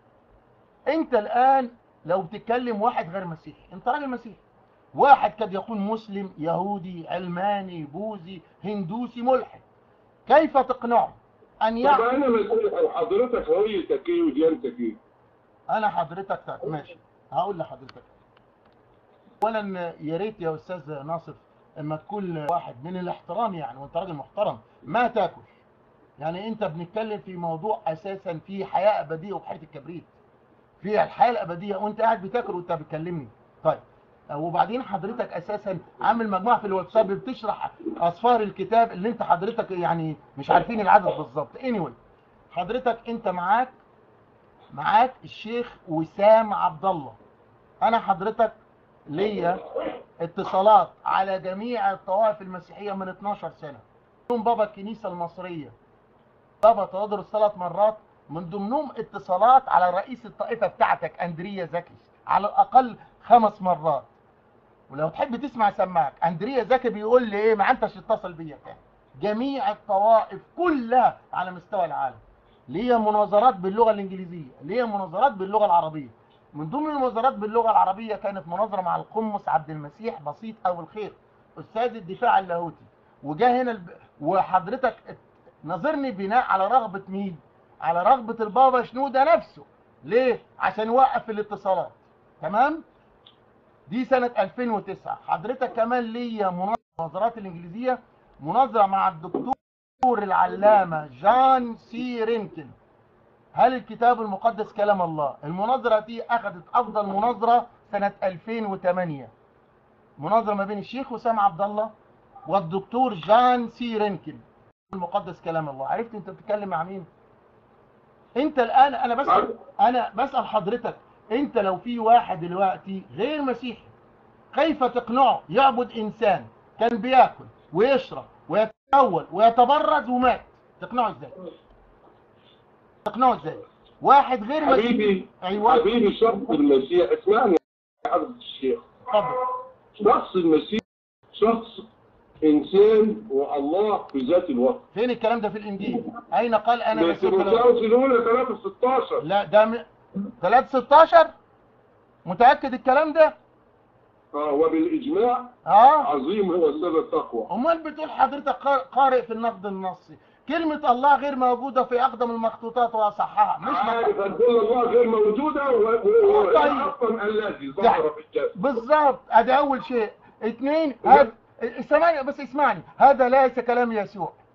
انت الان لو بتتكلم واحد غير مسيحي، انت راجل مسيحي، واحد قد يكون مسلم يهودي علماني بوذي هندوسي ملحد، كيف تقنعه ان طب يعرف؟ انا مسؤول حضرتك هويتك ايه وديانتك ايه؟ انا حضرتك ماشي هقول لحضرتك. اولا يا ريت يا استاذ ناصف اما تكون واحد من الاحترام يعني، وانت راجل محترم ما تاكل. يعني انت بنتكلم في موضوع اساسا في حياه ابديه وبحيره الكبريت، في الحياه الابديه وانت قاعد بتاكل وانت بتكلمني. طيب وبعدين حضرتك اساسا عامل مجموعه في الواتساب بتشرح اصفار الكتاب اللي انت حضرتك يعني مش عارفين العدد بالظبط. anyway حضرتك انت معاك معاك الشيخ وسام عبد الله. انا حضرتك ليا اتصالات على جميع الطوائف المسيحيه من اتناشر سنه. من بابا الكنيسه المصريه بابا تدرس ثلاث مرات، من ضمنهم اتصالات على رئيس الطائفه بتاعتك اندريا زكي على الاقل خمس مرات. ولو تحب تسمع سماعك اندريا زكي بيقول لي ايه، ما انتش اتصل بيا تاني. جميع الطوائف كلها على مستوى العالم ليا مناظرات باللغه الانجليزيه، ليا مناظرات باللغه العربيه. من ضمن المناظرات باللغه العربيه كانت مناظره مع القمص عبد المسيح بسيط او الخير استاذ الدفاع اللاهوتي، وجا هنا الب... وحضرتك نظرني بناء على رغبه مين؟ على رغبه البابا شنوده نفسه. ليه؟ عشان يوقف الاتصالات. تمام؟ دي سنه ألفين وتسعة. حضرتك كمان ليا مناظرات الانجليزيه، مناظره مع الدكتور العلامه جان سي رينكن. هل الكتاب المقدس كلام الله؟ المناظره دي اخذت افضل مناظره سنه ألفين وثمانية. مناظره ما بين الشيخ وسام عبد الله والدكتور جان سي رينكن. المقدس كلام الله. عرفت انت بتتكلم مع مين؟ انت الان انا بسال انا بسال حضرتك، انت لو في واحد دلوقتي غير مسيحي كيف تقنعه يعبد انسان كان بياكل ويشرب ويتأول ويتبرز ومات؟ تقنعه ازاي؟ تقنعه ازاي؟ واحد غير مسيحي. حبيبي ايوه حبيبي شخص المسيح، اسمعني يا حضرة الشيخ. اتفضل. شخص المسيح شخص انسان والله في ذات الوقت. فين الكلام ده في الانجيل؟ اين قال انا في مسيح؟ تيموثاوس الاولى ثلاثة ستاشر. لا ده م... ثلاثة ستاشر. متاكد الكلام ده؟ اه وبالاجماع اه عظيم هو سر التقوى. امال بتقول حضرتك قارئ في النقد النصي كلمة الله غير موجودة في أقدم المخطوطات وأصحها. مش عارف أن كل الله غير موجودة وهي طيب. أصلا الذي ظهر في الجسد. بالظبط. أدي أول شيء. اثنين هذا اسمعني بس اسمعني، هذا ليس كلام يسوع.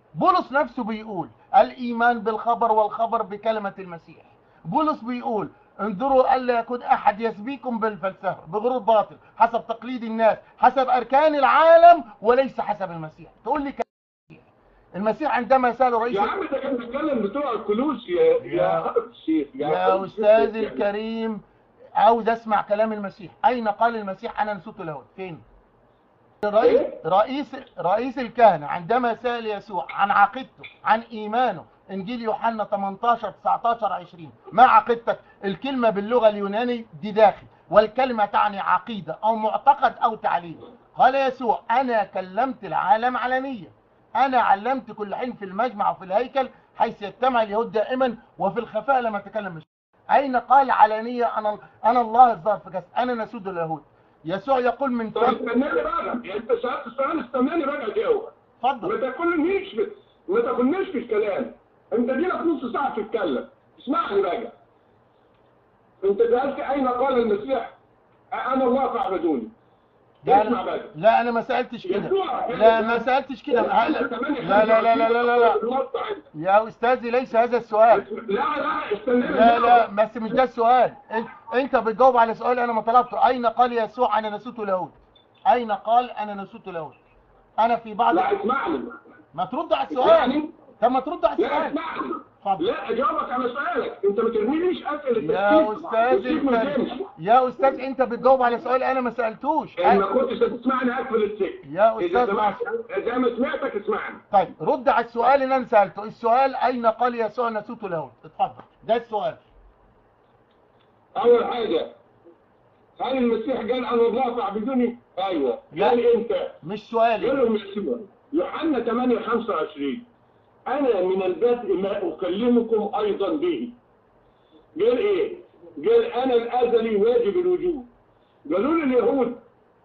بولس نفسه بيقول الإيمان بالخبر والخبر بكلمة المسيح. بولس بيقول انظروا ألا يكون أحد يسبيكم بالفلسفة بغرور باطل حسب تقليد الناس حسب أركان العالم وليس حسب المسيح. تقول لي المسيح عندما سأله رئيس يا عم ده كان بيتكلم بتوع الكلوس يا يا شيخ يا, يا أستاذ الكريم، عاوز أسمع كلام المسيح. أين قال المسيح أنا نسوت لاهوت؟ فين؟ رئيس رئيس رئيس الكهنة عندما سأل يسوع عن عقيدته عن إيمانه، إنجيل يوحنا ثمانية عشر تسعة عشر عشرين، ما عقيدتك؟ الكلمة باللغة اليوناني دي داخل، والكلمة تعني عقيدة أو معتقد أو تعليم. قال يسوع أنا كلمت العالم علنيا، أنا علمت كل حين في المجمع وفي الهيكل حيث يجتمع اليهود دائما وفي الخفاء لما تكلم مش. أين قال علانية أنا أنا الله الظاهر في جسد، أنا نسود اليهود؟ يسوع يقول من طب استناني بقى، يعني انت سالت السؤال استناني بقى جاوب. اتفضل. ما تاكلنيش بس ما تاكلنيش في الكلام، انت دي لك نص ساعه تتكلم، اسمعني بقى. انت سالت اين قال المسيح انا الله فاعبدوني. اسمع بقى. لا انا ما سالتش كده، لا ما سالتش كده. لا لا لا لا لا لا لا يا استاذي ليس هذا السؤال. لا لا استناني. لا لا بس مش ده السؤال. انت بتجاوب على سؤال انا ما طلبته. اين قال يسوع انا نسوت لاهوت؟ اين قال انا نسوت لاهوت؟ انا في بعض لا اسمعني. ما ترد على السؤال. طب ما ترد على السؤال. لا اسمعني. لا اجاوبك على سؤالك، انت ما ترميليش اسئله. يا استاذ الكريم يا استاذ انت بتجاوب على سؤال انا ما سالتوش. ان ما كنتش هتسمعني اقفل السكه يا استاذ. اذا ما سمعتك اسمعني. طيب رد على السؤال اللي انا سالته. السؤال اين قال يسوع نسوت لاهوت؟ اتفضل ده السؤال. اول حاجه هل المسيح قال انا الله فاعبدوني؟ ايوه. قال انت مش سؤالي. قال لهم يسوع يوحنا ثمانية خمسة وعشرين أنا من البدء ما أكلمكم أيضا به. قال إيه؟ قال أنا الأزلي واجب الوجود. قالوا لي اليهود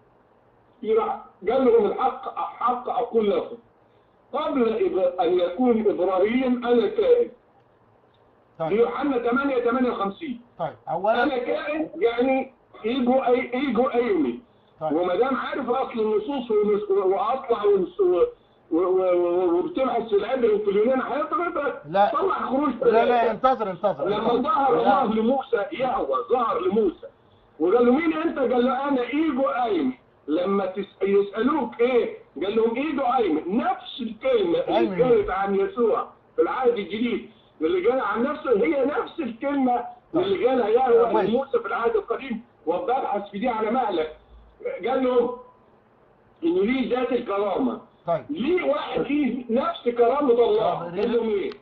قال لهم الحق حق أقول لكم قبل أن يكون إبراهيم أنا كائن. طيب. يوحنا ثمانية ثمانية وخمسين. طيب أولا أنا كائن يعني إيجو أي إيجو أيومي. طيب. وما دام عارف أصل النصوص وأطلع وبتبحث في العبر وفي اليونان هيطلع لا طلع خروج. لا لا انتظر انتظر. لما ظهر الله لموسى يهوه ظهر لموسى وقال له مين انت؟ قال له انا ايجو ايمن. لما يسالوك ايه؟ قال لهم ايجو ايمن. نفس الكلمه اللي قالت عن يسوع في العهد الجديد واللي قالها عن نفسه هي نفس الكلمه اللي قالها يهوه لموسى في العهد القديم. وببحث في دي على مهلك. قال لهم ان ليه ذات الكرامه. طيب. ليه واحد ليه نفس كرامة الله؟ قال لهم ايه؟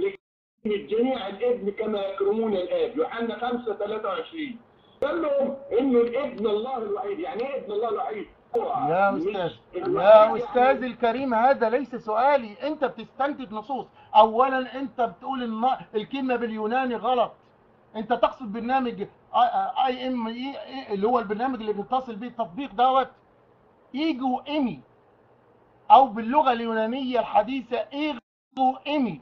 الجميع الابن كما يكرمون الاب. يوحنا خمسة ثلاثة وعشرين. قال لهم انه الابن الله الوحيد. يعني ايه ابن الله الوحيد؟ يا استاذ يا استاذ الكريم هذا ليس سؤالي. انت بتستنتج نصوص. اولا انت بتقول ان الكلمه باليوناني غلط. انت تقصد برنامج اي ام اي اللي هو البرنامج اللي بيتصل بيه التطبيق دوت ايجو ايمي او باللغه اليونانيه الحديثه ايجو ايمي.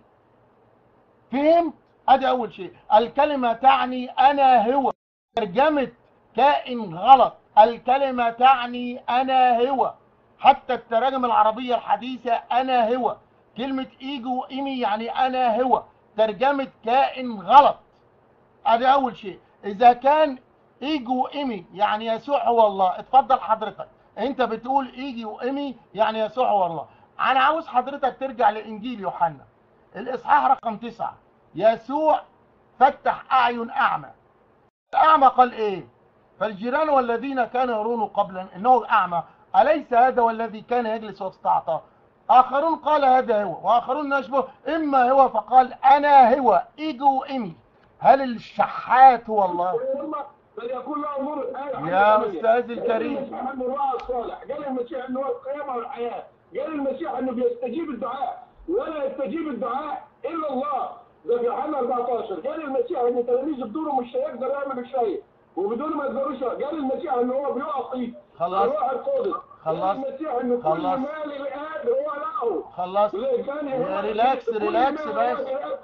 فهمت؟ ادي اول شيء. الكلمه تعني انا هو. ترجمه كائن غلط. الكلمه تعني انا هو. حتى التراجم العربيه الحديثه انا هو. كلمه ايجو ايمي يعني انا هو. ترجمه كائن غلط. ادي اول شيء. اذا كان ايجو ايمي يعني يسوع هو الله، اتفضل حضرتك. انت بتقول ايجي وايمي يعني يسوع هو الله. انا عاوز حضرتك ترجع لانجيل يوحنا الاصحاح رقم تسعة. يسوع فتح اعين اعمى. الاعمى قال ايه؟ فالجيران والذين كانوا يرون قبلا انه اعمى اليس هذا والذي كان يجلس وسط عطاه؟ اخرون قال هذا هو واخرون نشبه اما هو فقال انا هو ايجو ايمي. هل الشحات هو الله؟ فليكون له نور. يا استاذ الكريم المسيح انه الرعى الصالح. قال المسيح انه هو القيامه والحياه. قال المسيح انه بيستجيب الدعاء ولا يستجيب الدعاء الا الله. ده في يوحنا أربعة عشر. قال المسيح ان تلاميذ بدونه مش هيقدر يعمل شيء وبدون ما يقدروش. قال المسيح ان هو بيعطي الروح القدس. خلاص قال المسيح ان كل مال الاب هو له. خلاص يا ريلاكس ريلاكس بس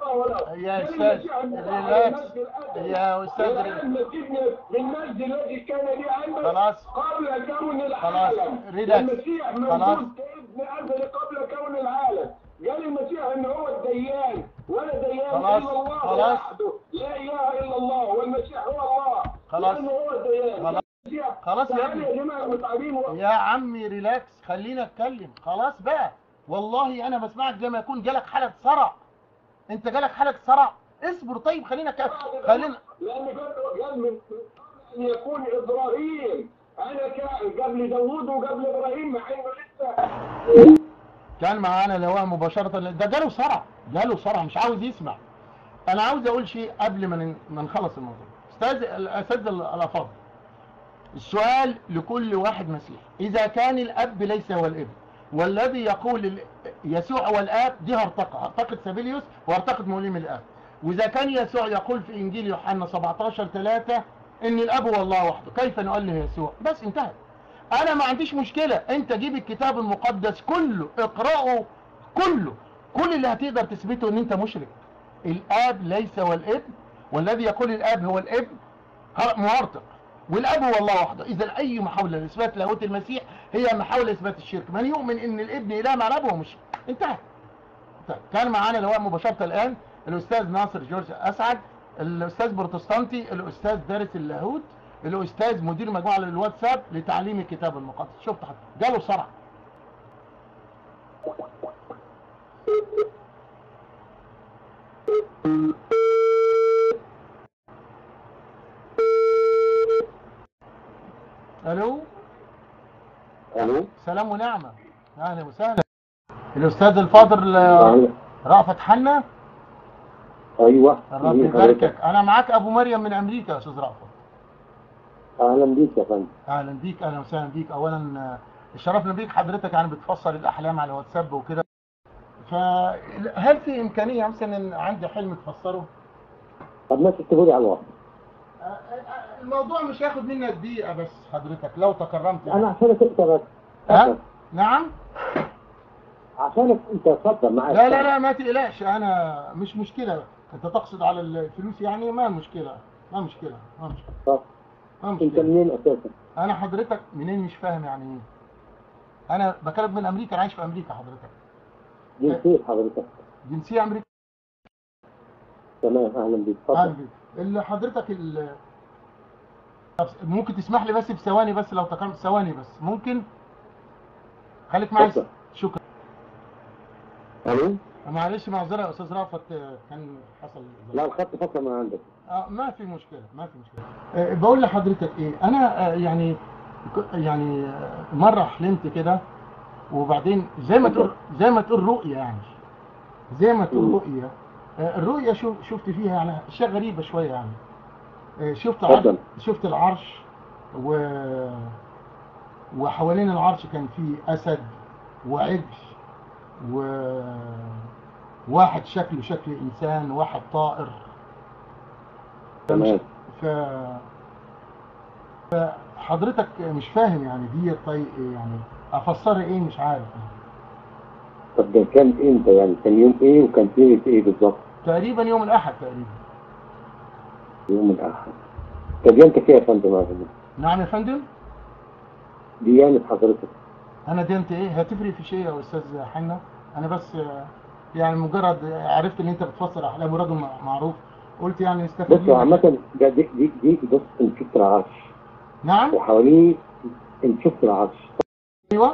يا استاذ ريلاكس يا استاذ من مجد الذي كان لي عندك خلاص قبل كون العالم. خلاص ريلاكس المسيح موجود كابن ازلي قبل كون العالم. قال المسيح ان هو الديان، ولا ديان خلاص الا الله خلاص وحده، لا اله الا الله، والمسيح هو الله، خلاص لانه هو الديان. خلاص خلاص يا تعالوا ابني يا جماعه متعبين و... يا عمي ريلاكس، خلينا اتكلم خلاص بقى. والله انا بسمعك زي ما يكون جالك حاله صرع. انت جالك حاله صرع، اصبر طيب، خلينا اتكلم خلينا. لان قال من ان يكون ابراهيم، انا كان قبل داوود وقبل ابراهيم، مع انه لسه كان معانا لواء مباشره، ده جاله صرع، جاله صرع مش عاوز يسمع. انا عاوز اقول شيء قبل ما ن- ما نخلص الموضوع. استاذ الاساتذه الافاضل، السؤال لكل واحد مسيحي، اذا كان الاب ليس هو الابن، والذي يقول ال- يسوع هو الاب، دي هرطقه، هرطقه سابيليوس وهرطقه موليم الاب. واذا كان يسوع يقول في انجيل يوحنا سبعتاشر ثلاثة ان الاب هو الله وحده، كيف نؤله يسوع؟ بس انتهت. انا ما عنديش مشكله، انت جيب الكتاب المقدس كله اقراه كله، كل اللي هتقدر تثبته ان انت مشرك. الاب ليس هو الابن، والذي يقول الاب هو الابن مهرطق، والاب هو الله وحده. اذا اي محاوله لاثبات لاهوت المسيح هي محاوله لاثبات الشرك. من يؤمن ان الابن اله مع الاب هو مشرك. انتهى. انتهى. كان معانا لواء مباشره الان الاستاذ ناصر جورج اسعد، الاستاذ بروتستانتي، الاستاذ دارس اللاهوت، الاستاذ مدير مجموعه الواتساب لتعليم الكتاب المقدس. شفت حد جاله صرع. الو الو، سلام ونعمه، اهلا وسهلا. الاستاذ الفاضل آه، رأفت حنا. ايوه الرب مين يباركك. حضرتك؟ انا معاك ابو مريم من امريكا يا استاذ رأفت. اهلا بيك يا فندم. اهلا بيك، اهلا وسهلا بيك. اولا آه، الشرفنا بيك، حضرتك يعني بتفسر الاحلام على واتساب وكده، فهل في امكانيه مثلا ان عندي حلم تفسره؟ طب ما تكتبوا لي على الواتس. آه، آه، الموضوع مش هياخد منك دقيقه بس حضرتك لو تكرمت يعني. انا عشانك انت بس. ها؟ نعم؟ عشانك انت، اتفضل معاك. لا لا لا ما تقلقش، انا مش مشكله. انت تقصد على الفلوس يعني؟ ما مشكله، ما مشكله، ما مشكله، طب ما انت مشكله. منين اساسا؟ انا حضرتك منين مش فاهم يعني ايه؟ انا بكلم من امريكا، انا عايش في امريكا حضرتك. جنسية حضرتك؟ جنسيه امريكا. تمام، اهلا بيك، اهلا اتفضل. بيك. اللي حضرتك ال... طب ممكن تسمح لي بس بثواني، بس لو تكرمت ثواني بس ممكن؟ خليك معايا. اتفضل. شكرا. الو. معلش معذره يا استاذ رأفت، آه، كان حصل لا الخط فصل من عندك. آه ما في مشكله، ما في مشكله. آه بقول لحضرتك ايه، انا آه يعني ك- يعني آه، مره حلمت كده، وبعدين زي ما تقول زي ما تقول رؤيه يعني، زي ما تقول مم. رؤيه. آه الرؤيه شو شفت فيها يعني اشياء غريبه شويه يعني. آه شفت عرش، اتفضل. شفت العرش، و وحوالين العرش كان فيه اسد وعجل، وواحد شكله شكل انسان، واحد طائر. تمام. ف حضرتك مش فاهم يعني دي طيب إيه يعني افسرها ايه، مش عارف. طب ده كان امتى يعني؟ كان يوم ايه وكان ليلة ايه بالظبط؟ تقريبا يوم الاحد تقريبا. يوم الاحد. طب ديانتك ايه يا فندم؟ هذا نعم يا فندم. ديانة حضرتك؟ انا ديانتي ايه هتفرق في شيء يا استاذ حنا؟ انا بس آه، يعني مجرد عرفت ان انت بتفسر احلام وراجل مع- معروف، قلت يعني استفيد بص هو منك. عامة ده دي دي دي بص، انت شفت العرش نعم. وحواليه، انت شفت العرش ايوه.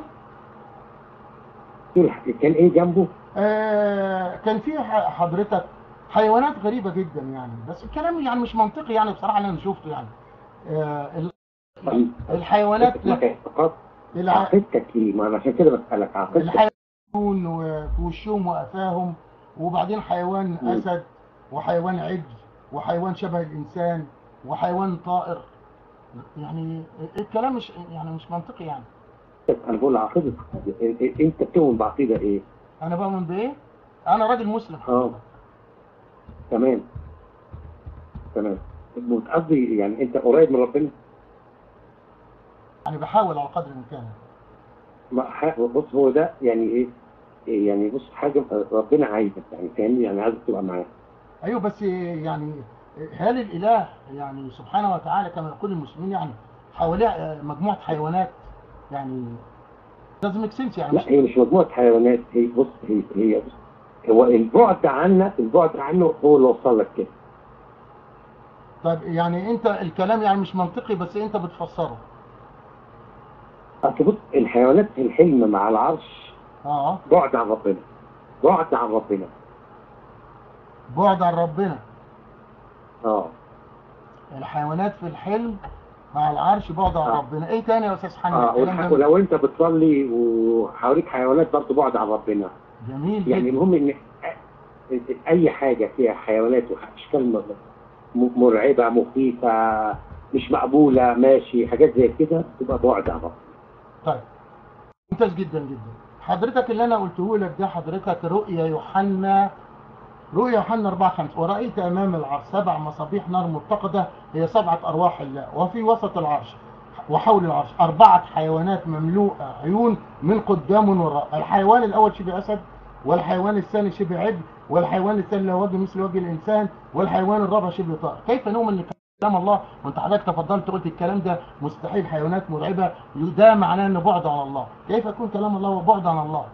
كان ايه جنبه؟ آه كان في ح- حضرتك حيوانات غريبه جدا يعني، بس الكلام يعني مش منطقي يعني بصراحه اللي انا شفته يعني. آه ال- الحيوانات الع... عقيدتك ايه؟ ما انا عشان كده بسألك عقيدتك. الحيوان وفي وشهم وقفاهم، وبعدين حيوان مم. اسد، وحيوان عجل، وحيوان شبه الانسان، وحيوان طائر. يعني الكلام مش يعني مش منطقي يعني. انا بقول عقيدتك، انت بتؤمن بعقيدة ايه؟ انا بؤمن بايه؟ انا راجل مسلم. اه تمام تمام. قصدي يعني انت قريب من ربنا؟ يعني بحاول على قدر الامكان. ما ح- بص هو ده يعني ايه؟ إيه يعني بص حاجه ربنا عايزك يعني، فاهمني؟ يعني عايزك تبقى معاه. ايوه بس يعني هل الاله يعني سبحانه وتعالى كما يقول المسلمين يعني حواليه مجموعه حيوانات يعني لازم يكسنس يعني. لا هي مش مجموعه حيوانات، هي بص هي هي بص هو البعد عنا البعد عنه هو اللي وصل لك كده. طيب يعني انت الكلام يعني مش منطقي بس انت بتفسره. اصل بص الحيوانات في الحلم مع العرش اه بعد عن ربنا، بعد عن ربنا. بعد عن ربنا. اه الحيوانات في الحلم مع العرش بعد عن اه ربنا. ايه تاني يا استاذ حنا؟ اه الكلام والح... ده ولو انت بتصلي وحواليك حيوانات برضه بعد عن ربنا. جميل يعني جدا. المهم ان اي حاجه فيها حيوانات واشكال م- مرعبه مخيفه مش مقبوله ماشي حاجات زي كده تبقى بعد عن ربنا. طيب ممتاز جدا جدا. حضرتك اللي انا قلته لك ده حضرتك رؤيا يوحنا، رؤيا يوحنا أربعة خمسة، ورأيت أمام العرش سبع مصابيح نار متقدة هي سبعة أرواح الله، وفي وسط العرش وحول العرش أربعة حيوانات مملوءة عيون من قدام وراء. الحيوان الأول شبه أسد، والحيوان الثاني شبه عجل، والحيوان الثاني له وجه مثل وجه الإنسان، والحيوان الرابع شبه طائر. كيف نؤمن ان كلام الله وانت حضرتك تفضلت قلت الكلام ده مستحيل حيوانات مرعبة، ده معناه انه بعد عن الله. كيف يكون كلام الله وبعد عن الله؟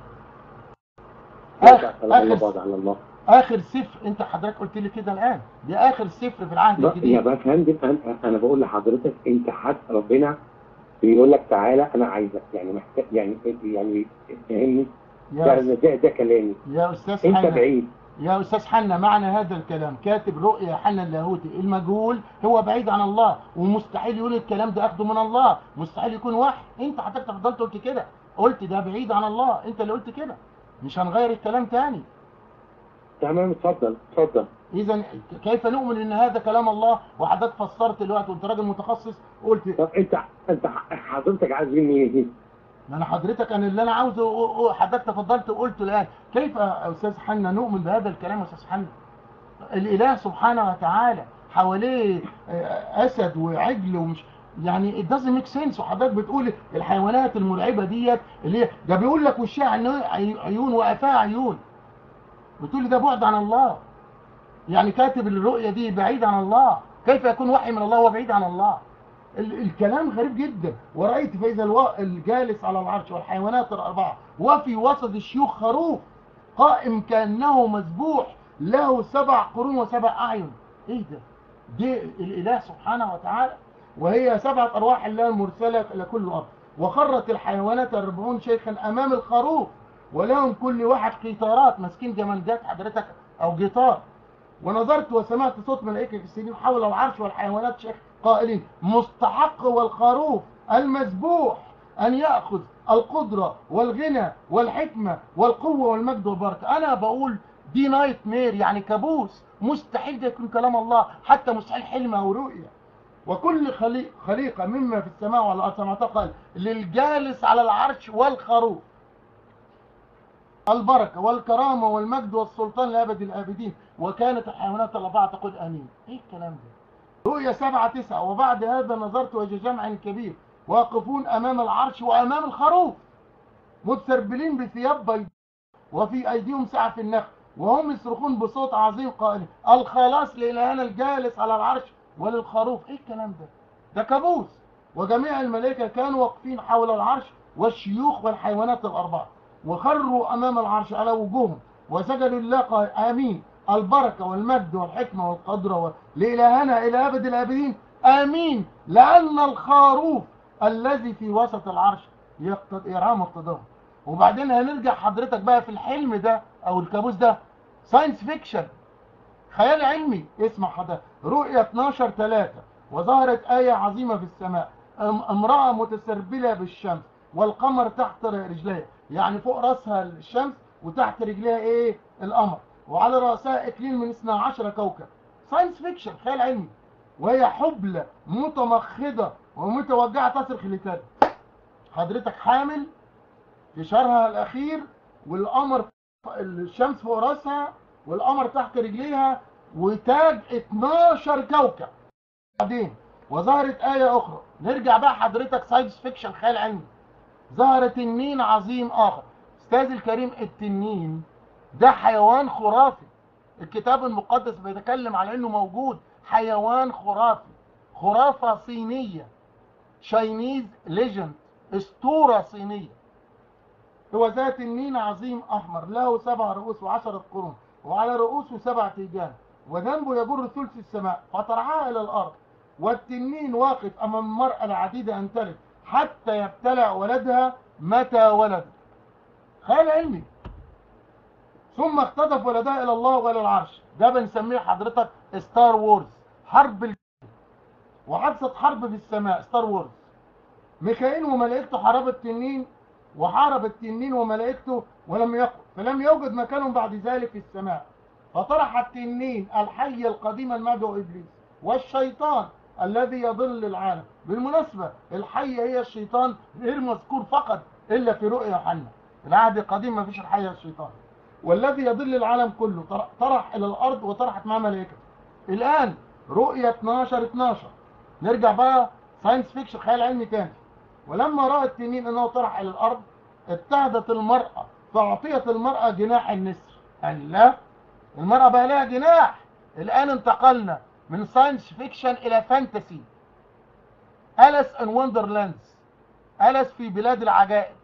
بعد آخر عن الله، آخر بعد عن الله. اخر سفر انت حضرتك قلت لي كده الان، دي اخر سفر في العهد ب- يا الجديد. بقى فندم انا أنا بقول لحضرتك انت حد ربنا بيقول لك تعالى انا عايزك، يعني محتاج يعني يعني فاهمني؟ ده يا ده, ده كلامي. يا استاذ انت حنا، بعيد. يا استاذ حنا معنى هذا الكلام كاتب رؤيا حنا اللاهوتي المجهول هو بعيد عن الله، ومستحيل يقول الكلام ده اخده من الله، مستحيل يكون وحي. انت حضرتك فضلت قلت كده، قلت ده بعيد عن الله، انت اللي قلت كده، مش هنغير الكلام تاني. تمام اتفضل اتفضل. اذا كيف نؤمن ان هذا كلام الله وحضرتك فسرت الوقت وانت راجل متخصص قلت. طب انت انت حضرتك عايز مني ايه؟ ما انا حضرتك انا اللي انا عاوزه أ- أ- حضرتك تفضلت وقلت الان. كيف يا استاذ حنا نؤمن بهذا الكلام يا استاذ حنا؟ الاله سبحانه وتعالى حواليه آه، اسد وعجل ومش يعني it doesn't make sense. وحضرتك بتقول الحيوانات المرعبه ديت اللي هي ده بيقول لك وشها عن- عيون وقفاها عيون، بتقول لي ده بعد عن الله. يعني كاتب الرؤيا دي بعيد عن الله، كيف يكون وحي من الله وبعيد عن الله؟ ال- الكلام غريب جدا. ورأيت فإذا الوا- الجالس على العرش والحيوانات الأربعة وفي وسط الشيوخ خروف قائم كأنه مذبوح له سبع قرون وسبع أعين. إيه ده؟ دي الإله سبحانه وتعالى، وهي سبعة أرواح الله المرسلة إلى كل أرض. وخرت الحيوانات الأربعون شيخا أمام الخروف، ولهم كل واحد قيثارات ماسكين جمنجات حضرتك أو جيتار. ونظرت وسمعت صوت ملائكة السنين حول العرش والحيوانات شيخ قائلين مستحق والخروف المذبوح أن يأخذ القدرة والغنى والحكمة والقوة والمجد والبركة. أنا بقول دي نايت مير، يعني كابوس، مستحيل ده يكون كلام الله، حتى مستحيل حلم أو رؤية. وكل خليق خليقة مما في السماء والأرض سمعتها قال للجالس على العرش والخروف البركة والكرامة والمجد والسلطان لأبد الآبدين. وكانت الحيوانات الأربعة تقول آمين. إيه الكلام ده؟ رؤيا سبعة تسعة. وبعد هذا نظرت وجه جمع كبير واقفون أمام العرش وأمام الخروف متسربلين بثياب بيضاء وفي أيديهم سعف النخل، وهم يصرخون بصوت عظيم قائلين الخلاص لإلهنا الجالس على العرش وللخروف. إيه الكلام ده؟ ده كابوس. وجميع الملائكة كانوا واقفين حول العرش والشيوخ والحيوانات الأربعة، وخروا أمام العرش على وجوههم وسجدوا لله قائل آمين البركة والمجد والحكمة والقدرة لإلهنا إلى أبد الآبدين آمين. لأن الخروف الذي في وسط العرش يقتضي إرهام اقتضاه. وبعدين هنرجع حضرتك بقى في الحلم ده أو الكابوس ده ساينس فيكشن، خيال علمي. اسمع حضرتك رؤيا اتناشر ثلاثة. وظهرت آية عظيمة في السماء، امرأة متسربلة بالشمس والقمر تحت رجليها، يعني فوق رأسها الشمس وتحت رجليها ايه؟ القمر، وعلى رأسها اكليل من اثنا عشر كوكب. ساينس فيكشن، خيال علمي. وهي حبلى متمخضة ومتوجعة تصرخ لتاني. حضرتك حامل في شهرها الأخير والقمر الشمس فوق رأسها والقمر تحت رجليها وتاج اتناشر كوكب. بعدين وظهرت آية أخرى، نرجع بقى حضرتك ساينس فيكشن خيال علمي. ظهر تنين عظيم آخر. أستاذ الكريم التنين ده حيوان خرافي، الكتاب المقدس بيتكلم على إنه موجود، حيوان خرافي، خرافة صينية، شاينيز ليجند، أسطورة صينية. هو ذا تنين عظيم أحمر له سبع رؤوس وعشرة قرون وعلى رؤوسه سبع تيجان وذنبه يجر ثلث السماء فطرحها إلى الأرض. والتنين واقف أمام المرأة العديدة أن تلد حتى يبتلع ولدها متى ولد. خيال علمي. ثم اختطف ولدها إلى الله وإلى العرش. ده بنسميه حضرتك ستار وورز، حرب ال... وحدثت حرب في السماء، ستار وورز. ميكائيل وملائكته حارب التنين وحارب التنين وملائكته ولم يقل، فلم يوجد مكانهم بعد ذلك في السماء. فطرح التنين الحي القديم المدعو إبليس والشيطان الذي يضل العالم. بالمناسبة الحي هي الشيطان غير مذكور فقط إلا في رؤيا يوحنا، العهد القديم ما فيش الحي الشيطان. والذي يضل العالم كله طرح إلى الأرض وطرحت معه ملائكته. الآن رؤيا اتناشر اتناشر، نرجع بقى ساينس فيكشن، خيال علمي تاني. ولما رأى التنين أنه طرح إلى الأرض اتهدت المرأة فأعطيت المرأة جناح النسر. قال لا، المرأة بقى لها جناح. الآن انتقلنا من ساينس فيكشن إلى فانتسي. أليس إن وندرلاندز، أليس في بلاد العجائب.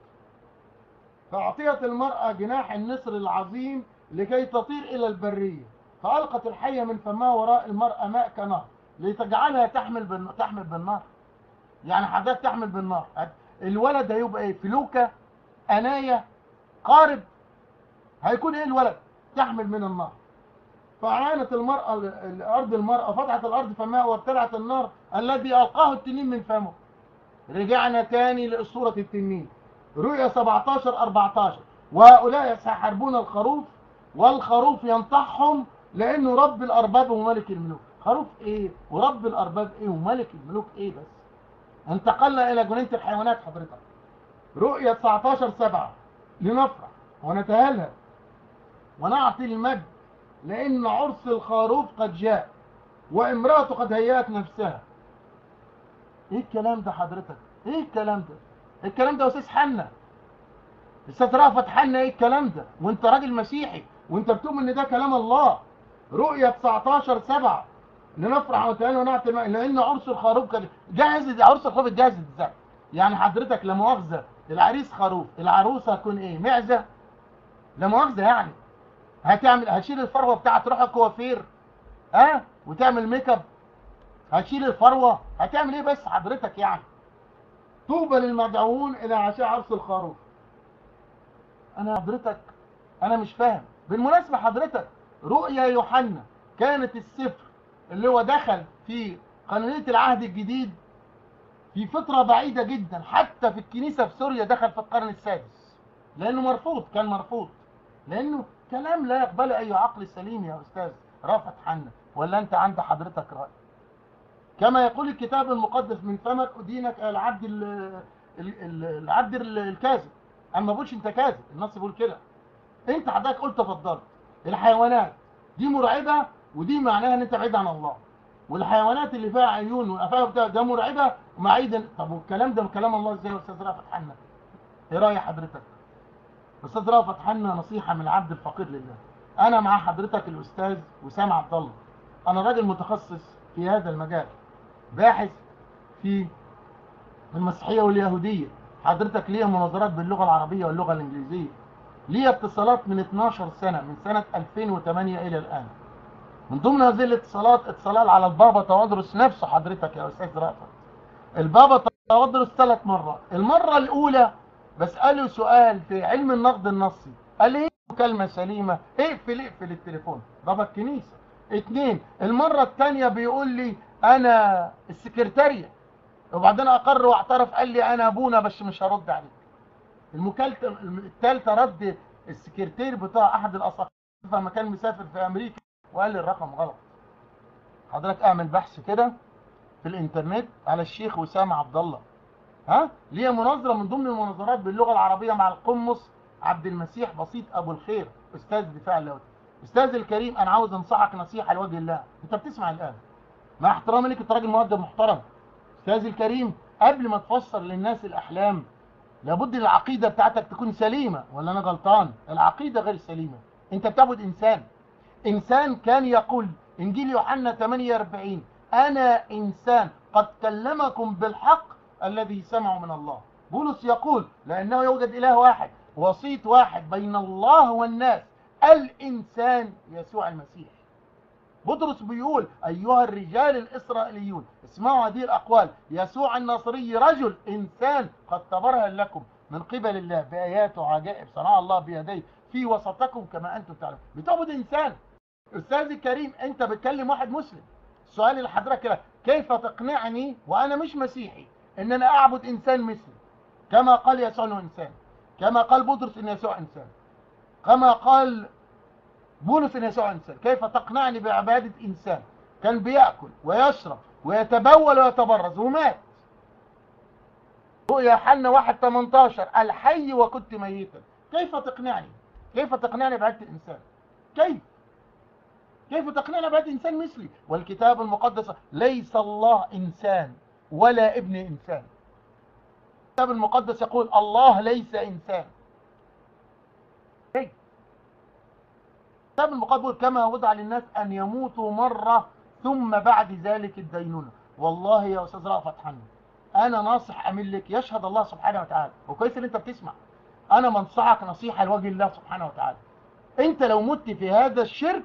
فأعطيت المرأة جناح النسر العظيم لكي تطير إلى البرية. فألقت الحية من فمها وراء المرأة ماء كنار لتجعلها تحمل بالنار. تحمل بالنار يعني حضرتك تحمل بالنار. الولد هيبقى ايه؟ فلوكة، أناية، قارب. هيكون ايه الولد؟ تحمل من النار. فأعانت المرأة الأرض المرأة فتحت الأرض فماء وابتلعت النار الذي ألقاه التنين من فمه. رجعنا تاني لأسطورة التنين. رؤيا سبعتاشر أربعتاشر، وهؤلاء سيحاربون الخروف والخروف ينطحهم لأنه رب الأرباب وملك الملوك. خروف ايه ورب الأرباب ايه وملك الملوك ايه؟ بس انتقلنا إلى جنينة الحيوانات حضرتك. رؤيا تسعتاشر سبعة، لنفرح ونتهلل ونعطي المجد لأن عرس الخروف قد جاء وامرأته قد هيأت نفسها. ايه الكلام ده حضرتك؟ ايه الكلام ده؟ الكلام ده يا استاذ حنا، استاذ رأفت حنا، ايه الكلام ده؟ وانت راجل مسيحي وانت بتؤمن ان ده كلام الله. رؤيا تسعتاشر سبعة، لنفرح ونتهلل ونعطي المجد لأن عرس الخروف قد جاهز. عرس الخروف اتجهز ازاي؟ يعني حضرتك لا مؤاخذة العريس خروف، العروسة هتكون ايه؟ معزة؟ لا مؤاخذة يعني. هتعمل هتشيل الفروه بتاعت تروح الكوافير ها أه؟ وتعمل ميك اب؟ هتشيل الفروه؟ هتعمل ايه بس حضرتك يعني؟ طوبى للمدعوون الى عشاء عرس الخروف. انا حضرتك انا مش فاهم. بالمناسبه حضرتك رؤيا يوحنا كانت السفر اللي هو دخل في قانونيه العهد الجديد في فتره بعيده جدا، حتى في الكنيسه في سوريا دخل في القرن السادس لانه مرفوض، كان مرفوض لانه كلام لا يقبل اي عقل سليم يا استاذ رافت حنا. ولا انت عند حضرتك راي؟ كما يقول الكتاب المقدس من فمك ادينك العبد العبد الكاذب. انا ما بقولش انت كاذب، النص بيقول كده. انت حضرتك قلت تفضلت. الحيوانات دي مرعبه ودي معناها ان انت بعيد عن الله. والحيوانات اللي فيها عيون وقفاها بتاع ده مرعبه ومعيدا. طب والكلام ده كلام الله ازاي يا استاذ رافت حنا؟ ايه راي حضرتك؟ استاذ رافت حنا نصيحه من العبد الفقير لله. انا مع حضرتك الاستاذ وسام عبد الله، انا راجل متخصص في هذا المجال، باحث في المسيحيه واليهوديه. حضرتك ليا مناظرات باللغه العربيه واللغه الانجليزيه، ليا اتصالات من اتناشر سنه، من سنه ألفين وتمانية الى الان. من ضمن هذه الاتصالات اتصالات على البابا تودرس نفسه حضرتك يا استاذ رافت. البابا تودرس ثلاث مرات. المره الاولى بساله سؤال في علم النقد النصي، قال لي مكالمه سليمه، اقفل اقفل التليفون، بابا الكنيسه. اتنين، المره الثانيه بيقول لي انا السكرتاريه، وبعدين اقر واعترف قال لي انا ابونا بس مش هرد عليك. المكالمه الثالثه رد السكرتير بتاع احد الاساقفه لما كان مسافر في امريكا وقال لي الرقم غلط. حضرتك اعمل بحث كده في الانترنت على الشيخ وسام عبد الله. ها ليه مناظره من ضمن المناظرات باللغه العربيه مع القمص عبد المسيح بسيط ابو الخير، استاذ الدفاع اللاهوتي. استاذ الكريم، انا عاوز انصحك نصيحه لوجه الله، انت بتسمع الان مع احترامي لك، انت راجل مؤدب محترم. استاذ الكريم، قبل ما تفسر للناس الاحلام لابد العقيده بتاعتك تكون سليمه، ولا انا غلطان؟ العقيده غير سليمه. انت بتعبد انسان، انسان كان يقول انجيل يوحنا ثمانية وأربعين انا انسان قد كلمكم بالحق الذي سمعوا من الله. بولس يقول لانه يوجد اله واحد وسيط واحد بين الله والناس، الإنسان يسوع المسيح. بطرس بيقول أيها الرجال الإسرائيليون، اسمعوا هذه الأقوال، يسوع الناصري رجل إنسان قد تبرهن لكم من قبل الله بآيات وعجائب صنع الله بيديه في وسطكم كما أنتم تعلمون. بتعبد إنسان. أستاذي الكريم، أنت بتكلم واحد مسلم. السؤال اللي حضرتك كده، كيف تقنعني وأنا مش مسيحي إن أنا أعبد إنسان مثلي؟ كما قال يسوع إنه إنسان، كما قال بطرس إن يسوع إنسان، كما قال بولس إن يسوع إنسان. كيف تقنعني بعبادة إنسان كان بيأكل ويشرب ويتبول ويتبرز ومات؟ رؤيا يوحنا واحد ثمانية عشر الحي وكنت ميتا. كيف تقنعني؟ كيف تقنعني بعبادة الإنسان؟ كيف؟ كيف تقنعني بعبادة إنسان مثلي؟ والكتاب المقدس ليس الله إنسان ولا ابن إنسان. الكتاب المقدس يقول الله ليس إنسان. كيف؟ الكتاب المقدس يقول كما وضع للناس أن يموتوا مرة ثم بعد ذلك الدينونة. والله يا أستاذ رأفت حنا، أنا ناصح أمين لك، يشهد الله سبحانه وتعالى، وكويس إن أنت بتسمع. أنا منصحك نصيحة لوجه الله سبحانه وتعالى. أنت لو مت في هذا الشرك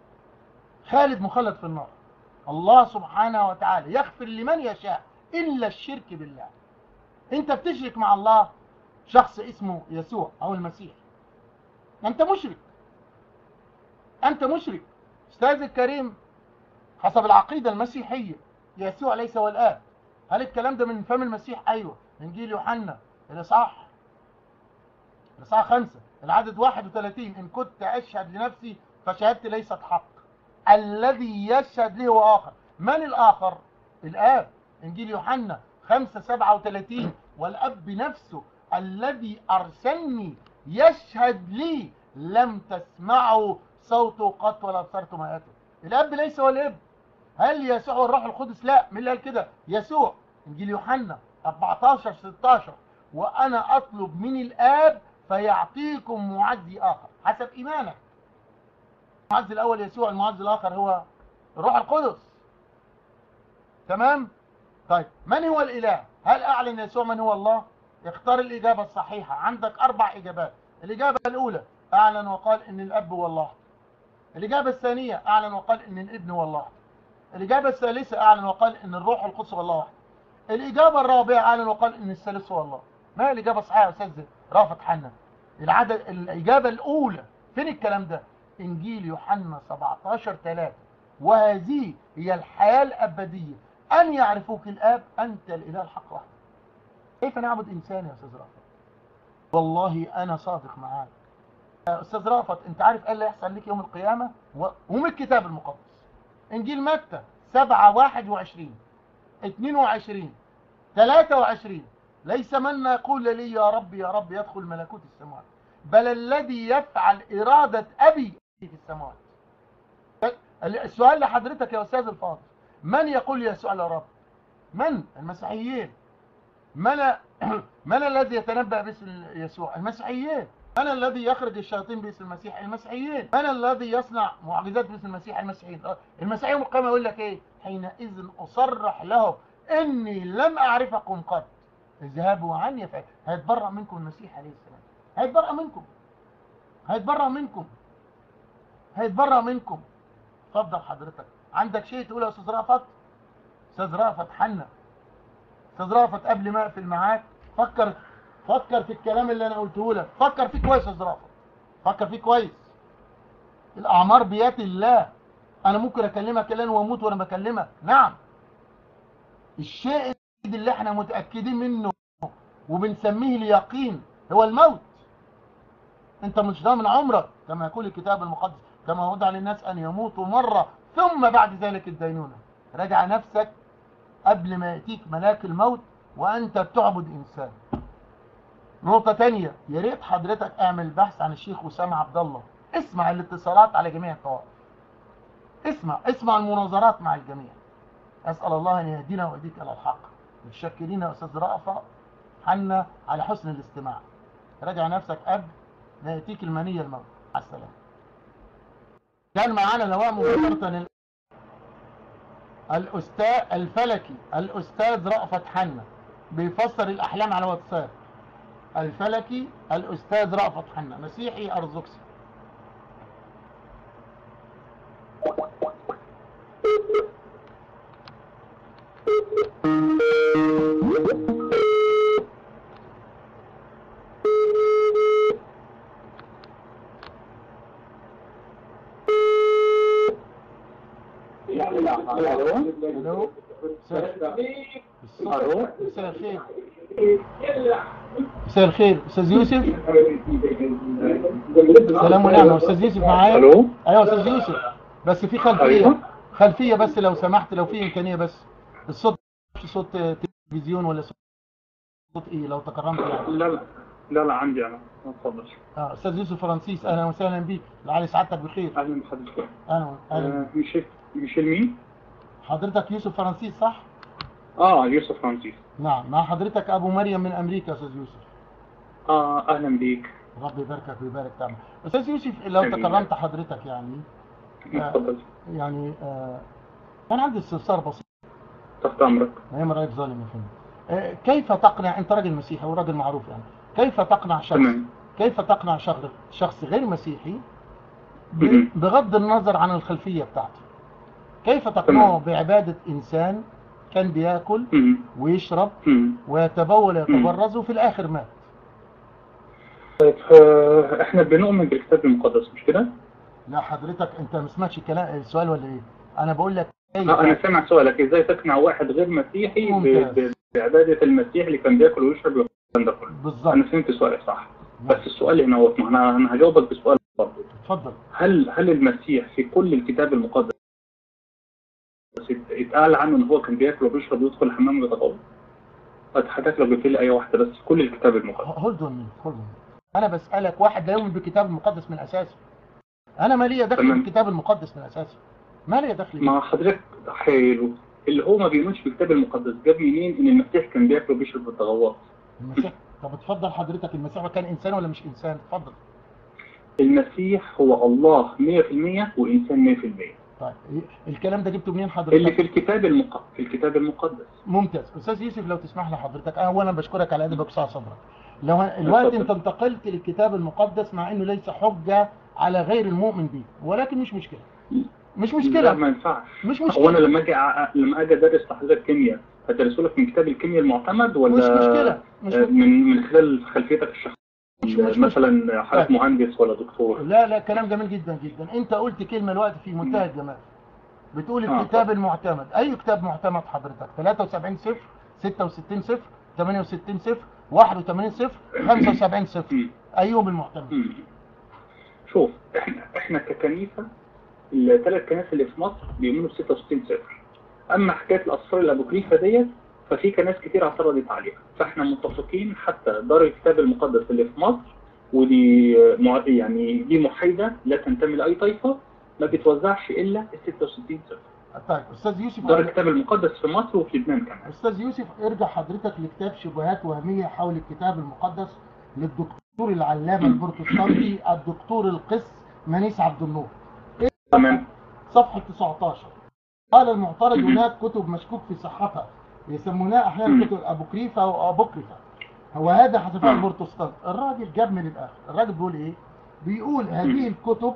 خالد مخلد في النار. الله سبحانه وتعالى يغفر لمن يشاء إلا الشرك بالله. أنت بتشرك مع الله شخص اسمه يسوع أو المسيح، أنت مشرك، أنت مشرك. أستاذ الكريم، حسب العقيدة المسيحية يسوع ليس هو الآب. هل الكلام ده من فم المسيح؟ أيوه. إنجيل يوحنا الإصحاح الإصحاح خمسة العدد واحد وثلاثين، إن كنت أشهد لنفسي فشهادتي ليست حق، الذي يشهد لي هو آخر. من الآخر؟ الآب. إنجيل يوحنا خمسة سبعة وثلاثين، والأب نفسه الذي أرسلني يشهد لي، لم تسمعوا صوته قط ولا أبصرتم آياته. الأب ليس هو الابن. هل يسوع هو الروح القدس؟ لا. مين اللي قال كده؟ يسوع. إنجيل يوحنا أربعة عشر ستة عشر، وأنا أطلب من الآب فيعطيكم معزي آخر حسب إيمانك. المعزي الأول يسوع، المعزي الآخر هو الروح القدس. تمام؟ طيب، من هو الإله؟ هل أعلن يسوع من هو الله؟ اختار الإجابة الصحيحة. عندك أربع إجابات. الإجابة الأولى أعلن وقال إن الأب هو الله. الإجابة الثانية أعلن وقال إن الابن هو الله. الإجابة الثالثة أعلن وقال إن الروح القدس هو الله واحد. الإجابة الرابعة أعلن وقال إن الثالث هو الله. ما هي الإجابة الصحيحة يا أستاذ رأفت حنا؟ العدد الإجابة الأولى. فين الكلام ده؟ إنجيل يوحنا سبعة عشر ثلاثة، وهذه هي الحياة الأبدية أن يعرفوك الآب أنت الإله الحق وحده. كيف نعبد إنسان يا أستاذ رأفت؟ والله أنا صادق معاك يا أستاذ رأفت. أنت عارف إيه اللي يحصل لك يوم القيامة؟ ومن الكتاب المقدس إنجيل متى سبعة واحد وعشرين اثنين وعشرين ثلاثة وعشرين، ليس من يقول لي يا رب يا رب يدخل ملكوت السماوات، بل الذي يفعل إرادة أبي في السماوات. السؤال لحضرتك يا أستاذ الفاضل، من يقول يسوع يا رب؟ من؟ المسيحيين. من من الذي يتنبأ باسم يسوع؟ المسيحيين. من الذي يخرج الشياطين باسم المسيح؟ المسيحيين. من الذي يصنع معجزات باسم المسيح؟ المسيحيين. المسيحيين يوم القيامة يقول لك ايه؟ حينئذ أصرح له إني لم أعرفكم قط، اذهبوا عني. هيتبرأ منكم المسيح عليه السلام، هيتبرأ منكم، هيتبرأ منكم، هيتبرأ منكم. اتفضل حضرتك، عندك شيء تقوله يا أستاذ رأفت؟ أستاذ رأفت حنا، أستاذ رأفت قبل ما أقفل معاك فكر فكر في الكلام اللي أنا قلته لك، فكر فيه كويس يا أستاذ رأفت، فكر فيه كويس. الأعمار بيد الله. أنا ممكن أكلمك الآن وأموت وأنا بكلمك، نعم. الشيء اللي احنا متأكدين منه وبنسميه اليقين هو الموت. انت مش ضامن عمرك، كما يقول الكتاب المقدس كما وضع للناس ان يموتوا مرة ثم بعد ذلك الدينونة. راجع نفسك قبل ما يأتيك ملاك الموت وانت بتعبد انسان. نقطة تانية، يا ريت حضرتك اعمل بحث عن الشيخ وسام عبد الله، اسمع الاتصالات على جميع الطوائف، اسمع اسمع المناظرات مع الجميع. أسأل الله أن يهدينا ويهديك إلى الحق. متشكرين يا أستاذ رأفت حنا على حسن الاستماع. راجع نفسك قبل ما يأتيك المنية الموت. مع السلامة. كان معانا لواء مباشرة الأستاذ الفلكي الأستاذ رأفت حنا بيفسر الأحلام على واتساب. الفلكي الأستاذ رأفت حنا، مسيحي أرثوذكسي. الو الو مساء الخير. مساء الخير استاذ يوسف. سلام ونعمة. استاذ يوسف معايا؟ الو ايوه استاذ يوسف، بس في خلفيه أيوة. خلفيه بس لو سمحت، لو في امكانيه بس الصوت، صوت تلفزيون ولا صوت ايه لو تكرمت يعني. لا لا لا لا عندي انا، ما تفضل. اه استاذ يوسف فرانسيس، اهلا وسهلا بيك، لعل سعادتك بخير. اهلا بحضرتك. اهلا اهلا. آه ميشيل ميشيل مين؟ حضرتك يوسف فرانسيس صح؟ اه يوسف فرانسيس. نعم، مع حضرتك ابو مريم من امريكا يا استاذ يوسف. اه اهلا بيك. ربي يباركك ويبارك تعمل. استاذ يوسف لو أمين. تكرمت حضرتك يعني تفضل. آه يعني آه انا عندي استفسار بسيط. تحت امرك. ايام رئيس ظالم يا فندم. آه كيف تقنع، انت راجل مسيحي وراجل معروف يعني، كيف تقنع شخص تمام. كيف تقنع شخص شخص غير مسيحي ب- مم. بغض النظر عن الخلفيه بتاعته، كيف تقنعه تمام. بعباده انسان كان بياكل مم. ويشرب مم. ويتبول ويتبرز وفي الاخر مات؟ طيب آه احنا بنؤمن بالكتاب المقدس مش كده؟ لا حضرتك انت ما سمعتش الكلام السؤال ولا ايه؟ انا بقول لك كيف. آه انا سامع سؤالك، ازاي تقنع واحد غير مسيحي ب- ممتاز. ب- بعبادة المسيح اللي كان بياكل ويشرب والكلام ده كله؟ بالظبط. انا فهمت سؤالك صح. بس السؤال هنا هو، انا انا هجاوبك بسؤال برضه. اتفضل. هل هل المسيح في كل الكتاب المقدس اتقال عنه ان هو كان بياكل وبيشرب ويدخل الحمام ويتطوع؟ اتحداك لو جبت لي اي واحده بس في كل الكتاب المقدس. هولد اون هولد اون انا بسالك واحد لا يؤمن بالكتاب المقدس من اساسه. انا ما ليا دخل تمام. بالكتاب المقدس من اساسه، ما ليا دخل بيه. ما حضرتك حلو، اللي هو ما بيؤمنش بالكتاب المقدس جاب منين ان المسيح كان بياكل وبيشرب بالضغوات؟ المسيح، طب اتفضل حضرتك، المسيح كان انسان ولا مش انسان؟ اتفضل. المسيح هو الله مية في المية وانسان مية في المية. طيب إيه؟ الكلام ده جبته منين حضرتك؟ اللي في الكتاب المقدس في الكتاب المقدس. ممتاز. استاذ يوسف لو تسمح لي حضرتك، انا اولا بشكرك على ادبك وسع صدرك. لو الوقت انت انتقلت للكتاب المقدس مع انه ليس حجه على غير المؤمن به، ولكن مش مشكله. مش لا مشكله. ما ينفعش. مش هو مشكله. انا لما اجي أ- لما اجي ادرس لحضرتك كيمياء هدرسه لك من كتاب الكيمياء المعتمد ولا مش مشكله. مش آه، من من خلال خلفيتك الشخصيه؟ مش مش مثلا حضرتك طيب. مهندس ولا دكتور؟ لا لا كلام جميل جدا جدا. انت قلت كلمه الوقت في منتهى الجمال، بتقول آه. الكتاب المعتمد. اي كتاب معتمد حضرتك؟ ثلاثة وسبعين صفر، ستة وستين صفر، ثمانية وستين صفر، واحد وثمانين صفر، خمسة وسبعين صفر. مم. ايهم المعتمد؟ مم. شوف احنا احنا ككنيسه الثلاث كنائس اللي في مصر بيؤمنوا ب ستة وستين صفر. اما حكايه الاسفار الابوكريفه ديت ففي كنائس كتير اعترضت عليها، فاحنا متفقين حتى دار الكتاب المقدس اللي في مصر ودي مع- يعني دي محايده لا تنتمي لاي طائفه، ما بتوزعش الا ال ستة وستين صفر. طيب استاذ يوسف، دار الكتاب المقدس في مصر وفي لبنان كمان. استاذ يوسف ارجع حضرتك لكتاب شبهات وهميه حول الكتاب المقدس للدكتور العلامه البروتستانتي الدكتور القس منيس عبد النور. تمام. صفحه تسعة عشر. قال المعترض هناك كتب مشكوك في صحتها يسمونها احيانا كتب ابوكريفا او ابوكريفا، هو هذا حسب البروتستانت. الراجل جاب من الاخر، الراجل بيقول ايه؟ بيقول هذه الكتب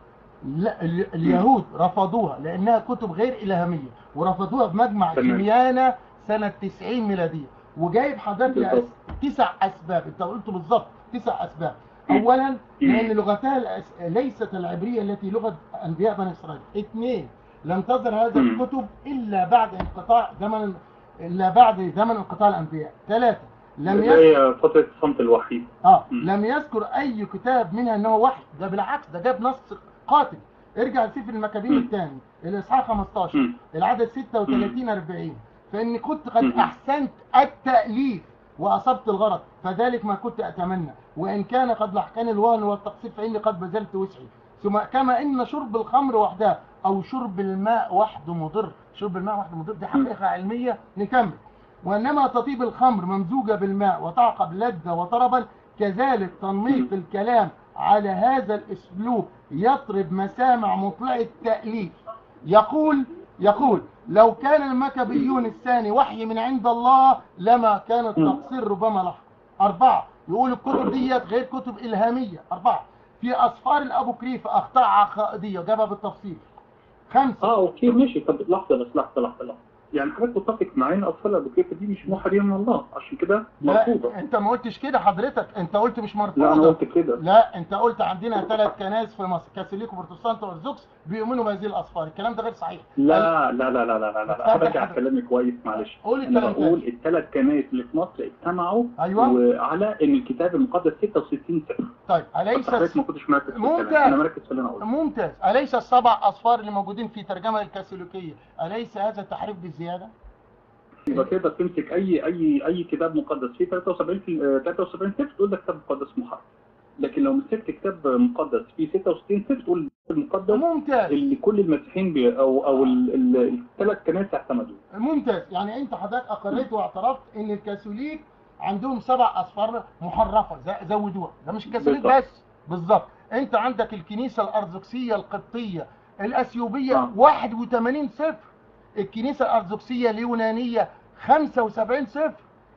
لا ال- اليهود رفضوها لانها كتب غير الهاميه، ورفضوها في مجمع تمام. سميانه سنه تسعين ميلاديه، وجايب حضرتك لأس... بالظبط. تسع اسباب. انت قلت بالظبط تسع اسباب. اولا لان لغتها الأس... ليست العبريه التي لغه انبياء بني اسرائيل. اثنين لم تظهر هذه مم. الكتب الا بعد انقطاع زمن الا بعد زمن انقطاع الانبياء. ثلاثه لم يذكر زي فتره صمت الوحي. اه مم. لم يذكر اي كتاب منها انه وحي، ده بالعكس ده جاب نص قاتل. ارجع لسفر المكابين مم. الثاني الاصحاح خمستاشر مم. العدد ستة وثلاثين أربعين، فاني كنت قد مم. احسنت التاليف واصبت الغرض فذلك ما كنت اتمنى، وان كان قد لحقني الوهن والتقصير فاني قد بذلت وسعي. ثم كما ان شرب الخمر وحدها او شرب الماء وحده مضر. شرب الماء وحده مضر دي حقيقه علميه. نكمل. وانما تطيب الخمر ممزوجه بالماء وتعقب لذه وطربا، كذلك تنميق الكلام على هذا الاسلوب يطرب مسامع مطلع التأليف. يقول يقول لو كان المكابيون الثاني وحي من عند الله لما كان التقصير ربما لحق. أربعة يقول الكتب ديت غير كتب إلهامية. أربعة، في أسفار الأبوكريفة أخطاء عقائدية وجابها بالتفصيل. خمسة، اه اوكي ماشي. طب لحظه بس، لحظه لحظه لحظه يعني حضرتك متفق معايا ان اطفال الابوكريفه دي مش محرمه من الله، عشان كده مرفوضه. لا انت ما قلتش كده حضرتك، انت قلت مش مرفوضه. لا انا قلت كده. لا انت قلت عندنا ثلاث كنائس في مصر، كاثوليك وبروتستانت وارثوذكس بيؤمنوا بهذه الاسفار. الكلام ده غير صحيح. لا لا لا لا لا لا لا هرجع كلامي كويس معلش. قول انا الكلام بقول تاني. الثلاث كنائس اللي في مصر اجتمعوا أيوة. وعلى ان الكتاب المقدس ستة وستين سفر. طيب اليس حضرتك ما كنتش مركز في ممتاز. الكلام، انا مركز في اللي انا قلته. ممتاز. اليس السبع اصفار اللي موجودين في ترجمه الكاثوليكيه اليس هذا تحريف بالزياده؟ يبقى تقدر تمسك اي اي اي كتاب مقدس فيه ثلاثة وسبعين في ثلاثة وسبعين سفر تقول ده كتاب مقدس محرم. لكن لو مسكت كتاب مقدس فيه ستة وستين سفر تقول المقدس ممتاز. اللي كل المسيحيين بي او او الثلاث كنائس اعتمدوا. ممتاز. يعني انت حضرتك اقريت واعترفت ان الكاثوليك عندهم سبع اصفار محرفه زودوها. ده مش الكاثوليك بس. بالظبط. انت عندك الكنيسه الارثوذكسيه القبطيه الاثيوبيه آه. واحد وثمانين سفر. الكنيسه الارثوذكسيه اليونانيه خمسة وسبعين سفر.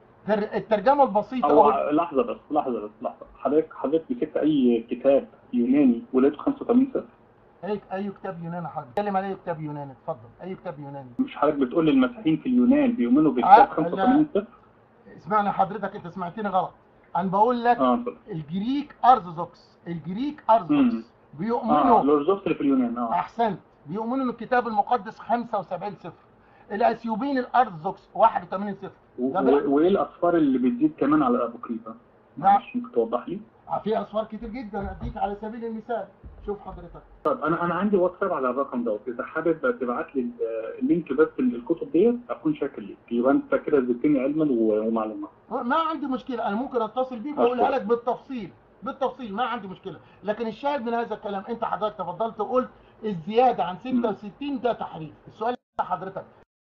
الترجمه البسيطه أو لحظه بس لحظه بس لحظه حضرتك حضرتك مسكت اي كتاب يوناني ولقيته خمسة وثمانين سفر؟ اي اي كتاب يوناني حضرتك بتتكلم على اي كتاب يوناني؟ اتفضل. اي كتاب يوناني؟ مش حضرتك بتقول للمسيحيين في اليونان بيؤمنوا بكتاب آه خمسة وثمانين سفر؟ اسمعني حضرتك، انت سمعتني غلط. انا بقول لك آه. الجريك ارثوذكس الجريك ارثوذكس بيؤمنوا اه الارثوذكس اللي في اليونان. اه احسنت. بيؤمنوا ان الكتاب المقدس خمسة وسبعين سفر. الاثيوبيين الارثوذكس واحد وثمانين سفر. وايه الاصفار اللي بتزيد كمان على الابوكريفه؟ معلش ممكن توضح لي؟ في اصفار كتير جدا اديك على سبيل المثال. شوف حضرتك. طب انا انا عندي واتساب على الرقم دوت، اذا حابب تبعت لي اللينك بس الكتب ديت اكون شاكر ليك، يبقى انت كده زدتني علما ومعلومات. ما عندي مشكله، انا ممكن اتصل بيك واقولها لك بالتفصيل بالتفصيل، ما عندي مشكله. لكن الشاهد من هذا الكلام انت حضرتك تفضلت وقلت الزياده عن ستة وستين ده تحريف. السؤال حضرتك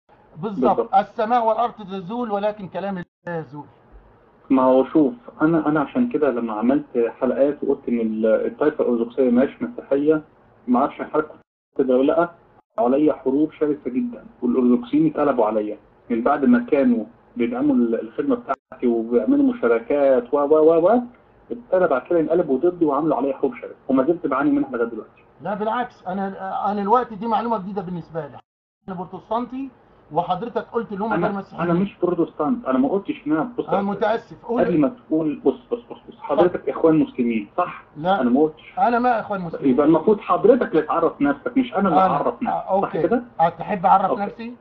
بالظبط السماء والارض تزول ولكن كلام لا يزول. ما هو شوف انا انا عشان كده لما عملت حلقات وقلت ان الطائفه الارثوذكسيه مش مسيحيه، ما اعرفش حضرتك كده ولا لا، عليا حروب شرسه جدا والارثوذكسيين اتقلبوا عليا من بعد ما كانوا بيدعموا الخدمه بتاعتي وبيعملوا مشاركات و و و و ابتدى بعد كده ينقلبوا ضدي وعملوا عليا حروب شرسه وما زلت بعاني منها لغايه دلوقتي. لا بالعكس، انا انا الوقت دي معلومه جديده بالنسبه لي. انا بروتستانتي وحضرتك قلت ان هم غير مسيحيين. انا مش بروتستانت، انا ما قلتش ان انا بروتستانت. انا متاسف. قول قبل ما تقول بص بص بص, بص. حضرتك اخوان مسلمين صح؟ لا انا ما قلتش. انا ما اخوان مسلمين. يبقى المفروض حضرتك اللي تعرف نفسك مش انا اللي اعرف نفسي. أوكي. صح كده؟ تحب اعرف أوكي. نفسي؟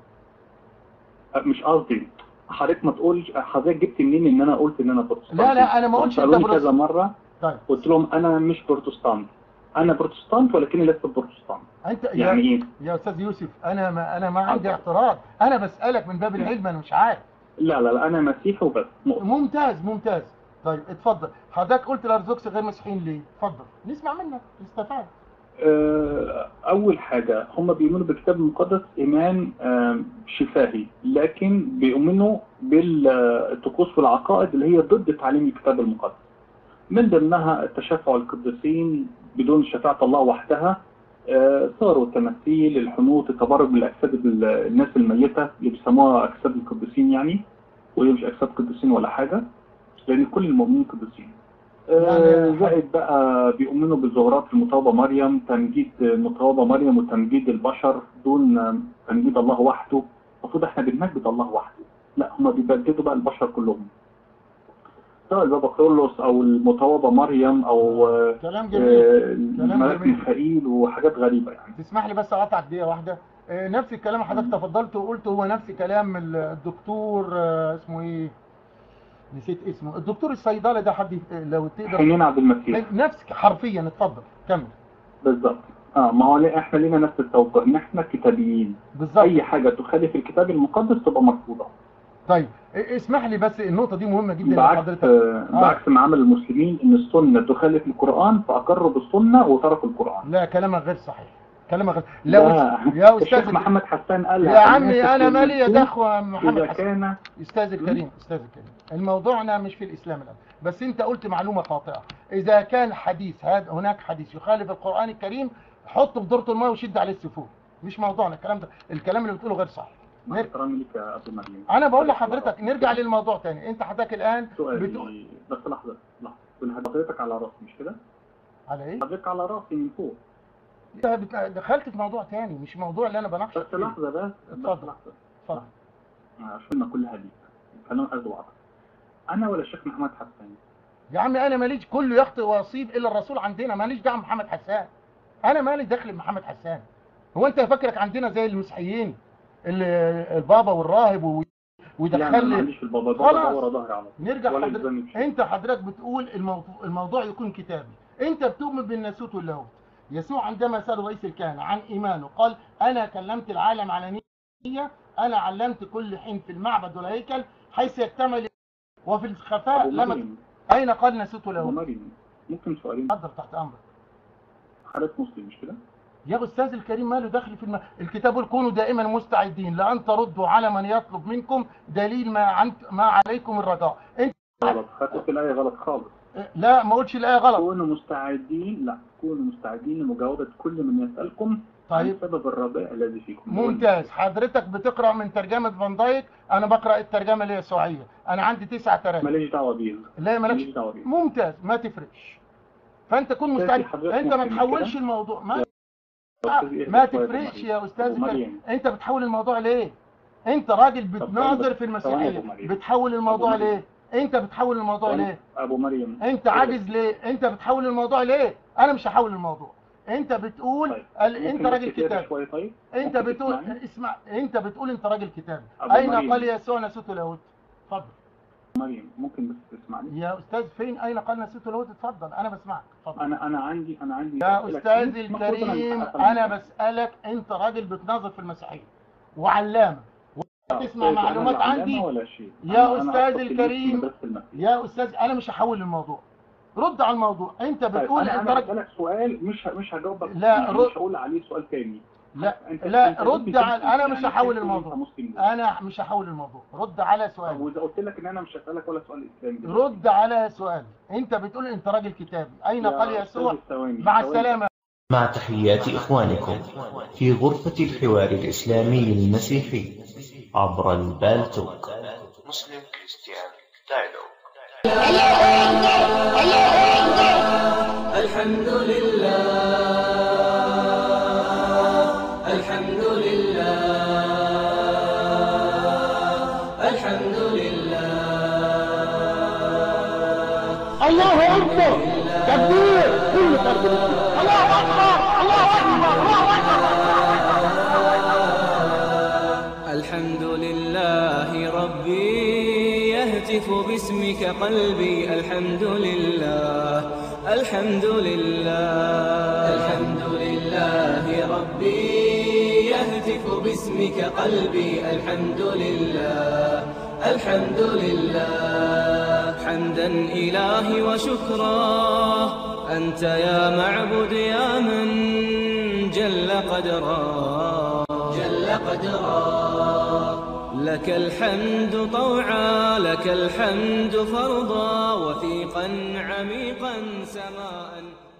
مش قصدي حضرتك ما تقولش حضرتك جبت منين ان انا قلت ان انا بروتستانت. لا لا انا ما قلتش انت بروتستانت كذا مره. طيب قلت لهم انا مش بروتستانت، انا بروتستانت ولكني لست بروتستانت. انت يعني ايه يا استاذ يوسف؟ انا ما انا ما عندي اعتراض، انا بسالك من باب العلم، انا مش عارف. لا لا لا انا مسيحي وبس. ممتاز ممتاز. طيب اتفضل. حضرتك قلت الارثوذكس غير مسيحيين ليه؟ اتفضل نسمع منك نستفاد. اول حاجه هم بيؤمنوا بالكتاب المقدس ايمان شفاهي، لكن بيؤمنوا بالطقوس والعقائد اللي هي ضد تعليم الكتاب المقدس. من ضمنها التشفع القديسين بدون شفاعة الله وحدها، صار والتماثيل، الحنوط، التبرك بالاجساد الناس الميته اللي بيسموها اجساد القديسين يعني، وهي مش اجساد قديسين ولا حاجه لان كل المؤمنين قديسين. يعني زائد بقى بيؤمنوا بزهرات المطوبه مريم، تمجيد المطوبه مريم وتمجيد البشر دون تمجيد الله وحده. المفروض احنا بنمجد الله وحده، لا هم بيمجدوا بقى البشر كلهم، سواء البابا كرولوس او المطوبه مريم او كلام جميل ملاك ميخائيل وحاجات غريبه يعني. تسمح لي بس اقطعك دقيقه واحده. نفس الكلام حضرتك تفضلت وقلت هو نفس كلام الدكتور اسمه ايه؟ نسيت اسمه، الدكتور الصيدلي ده حد لو تقدر. حنين عبد المسيح. نفس حرفيا. اتفضل كمل. بالظبط. اه ما هو احنا لينا نفس التوقع ان احنا كتابيين. بالظبط. اي حاجه تخالف الكتاب المقدس تبقى مرفوضه. طيب اسمح لي بس النقطه دي مهمه جدا لحضرتك. آه. بعكس ما عمل المسلمين ان السنه تخالف القران فاقروا بالسنه وتركوا القران. لا كلامك غير صحيح. كلامك غير. لا يا استاذ الشيخ محمد حسان قال يا عمي انا مالي يا دخوه محمد حسان. كان استاذ الكريم استاذ الكريم الموضوعنا مش في الاسلام الان، بس انت قلت معلومه خاطئه. اذا كان حديث هذا هناك حديث يخالف القران الكريم حطه في دورة الماء وشد عليه السفود. مش موضوعنا الكلام ده، الكلام اللي بتقوله غير صحيح. مع احترامي ليك يا ابو مريم. انا بقول لحضرتك نرجع للموضوع تاني. انت حضرتك الان سؤالي بتقول بس لحظه لحظه كل حضرتك على راسي مش كده؟ على ايه؟ حضرتك على راسي من فوق. انت بت- دخلت في موضوع تاني مش موضوع اللي انا بناقشه. بس لحظه بس بس اتفضل. لحظه اتفضل. عشان ما كلها ليك خلينا ناخد بعض. انا ولا الشيخ محمد حسان؟ يا عم انا ماليش، كله يخطئ ويصيب الا الرسول عندنا، ماليش دعوه محمد حسان. انا مالي دخل بمحمد حسان. هو انت فاكرك عندنا زي المسيحيين اللي البابا والراهب و- لا انا ويدخل ما لي. عنديش في البابا ده خلاص. ورا ظهري على طول. نرجع ولا حضرتك، يلزمني بشيء. انت حضرتك بتقول الموضوع, الموضوع يكون كتابي. انت بتؤمن بالناسوت واللاهوت. يسوع عندما سأل رئيس الكهنة عن ايمانه قال انا كلمت العالم علانية، انا علمت كل حين في المعبد والهيكل حيث يكتمل وفي الخفاء. أبو لما مريم. اين قال ناسوت ابو واللاهوت؟ مريم ممكن سؤالين؟ اتفضل تحت امرك. حضرتك مسلم مش كده؟ يا استاذ الكريم ماله دخل في الم... الكتاب يقول كونوا دائما مستعدين لان تردوا على من يطلب منكم دليل ما عن... ما عليكم الرجاء. انت غلط، خدت الآية غلط خالص. لا ما قلتش الايه غلط. كونوا مستعدين، لا كونوا مستعدين لمجاوبة كل من يسألكم طيب. عن سبب الرجاء الذي فيكم. ممتاز. حضرتك بتقرا من ترجمه فان دايك، انا بقرا الترجمه اليسوعيه. انا عندي تسع تراجم. ماليش دعوة بيها. لا ماليش مالكش. دعوة بيها. ممتاز، ما تفرقش. فانت كن مستعد. انت ما تحولش الموضوع. ما ما تفرقش يا استاذ الكريم. انت بتحول الموضوع ليه؟ انت راجل بتناظر في المسيحيه، بتحول الموضوع ليه؟ انت بتحول الموضوع ليه؟ ابو مريم انت عاجز ليه؟ انت بتحول الموضوع ليه؟ انا مش هحول الموضوع. انت بتقول طيب. ال... انت راجل كتابي. طيب. انت بتقول تسمعني؟ اسمع، انت بتقول انت راجل كتابي. أبو اين مريم. قال يسوع ناسوت اللاهوت؟ اتفضل. مريم ممكن بس تسمعني؟ يا استاذ فين اين قال ناسوت اللاهوت؟ اتفضل انا بسمعك. اتفضل. انا انا عندي انا عندي يا أسئلة استاذ كتير. المفروض الكريم أسأل انا عنها. بسالك، انت راجل بتناظر في المسيحيه وعلامه وتسمع طيب، معلومات أنا لا عندي. علامة ولا شيء. يا أنا- أنا أستاذ أعتقد الكريم. بس المسيح. يا استاذ انا مش هحول الموضوع. رد على الموضوع. انت طيب بتقول انا انت انا راجل. هسألك سؤال مش ه- مش هجاوبك. لا، مش رد. هقول عليه سؤال تاني. لا أنت لا أنت رد بدي على، انا يعني مش هحول أنت الموضوع. مسلم. انا مش هحول الموضوع. رد على طب سؤالي. واذا قلت لك ان انا مش هسألك ولا سؤال اسلامي. رد على سؤالي. انت بتقول انت راجل كتابي، اين يا قال أستاذ يسوع؟ الثواني، مع ثواني. السلامه. مع تحيات إخوانكم في غرفة الحوار الإسلامي المسيحي عبر البالتوك. مسلم كريستيان دايلوج. الحمد لله الحمد لله الحمد لله. الله اكبر. تكبير. كل فرد مسلم. الله اكبر. الله اكبر. الله اكبر. الحمد لله ربي يهتف باسمك قلبي. الحمد لله الحمد لله الحمد لله ربي يهتف باسمك قلبي. الحمد لله الحمد لله. حمدا إلهي وشكرا أنت يا معبد يا من جل قدرا جل قدرا. لك الحمد طوعا لك الحمد فرضا وثيقا عميقا سماء.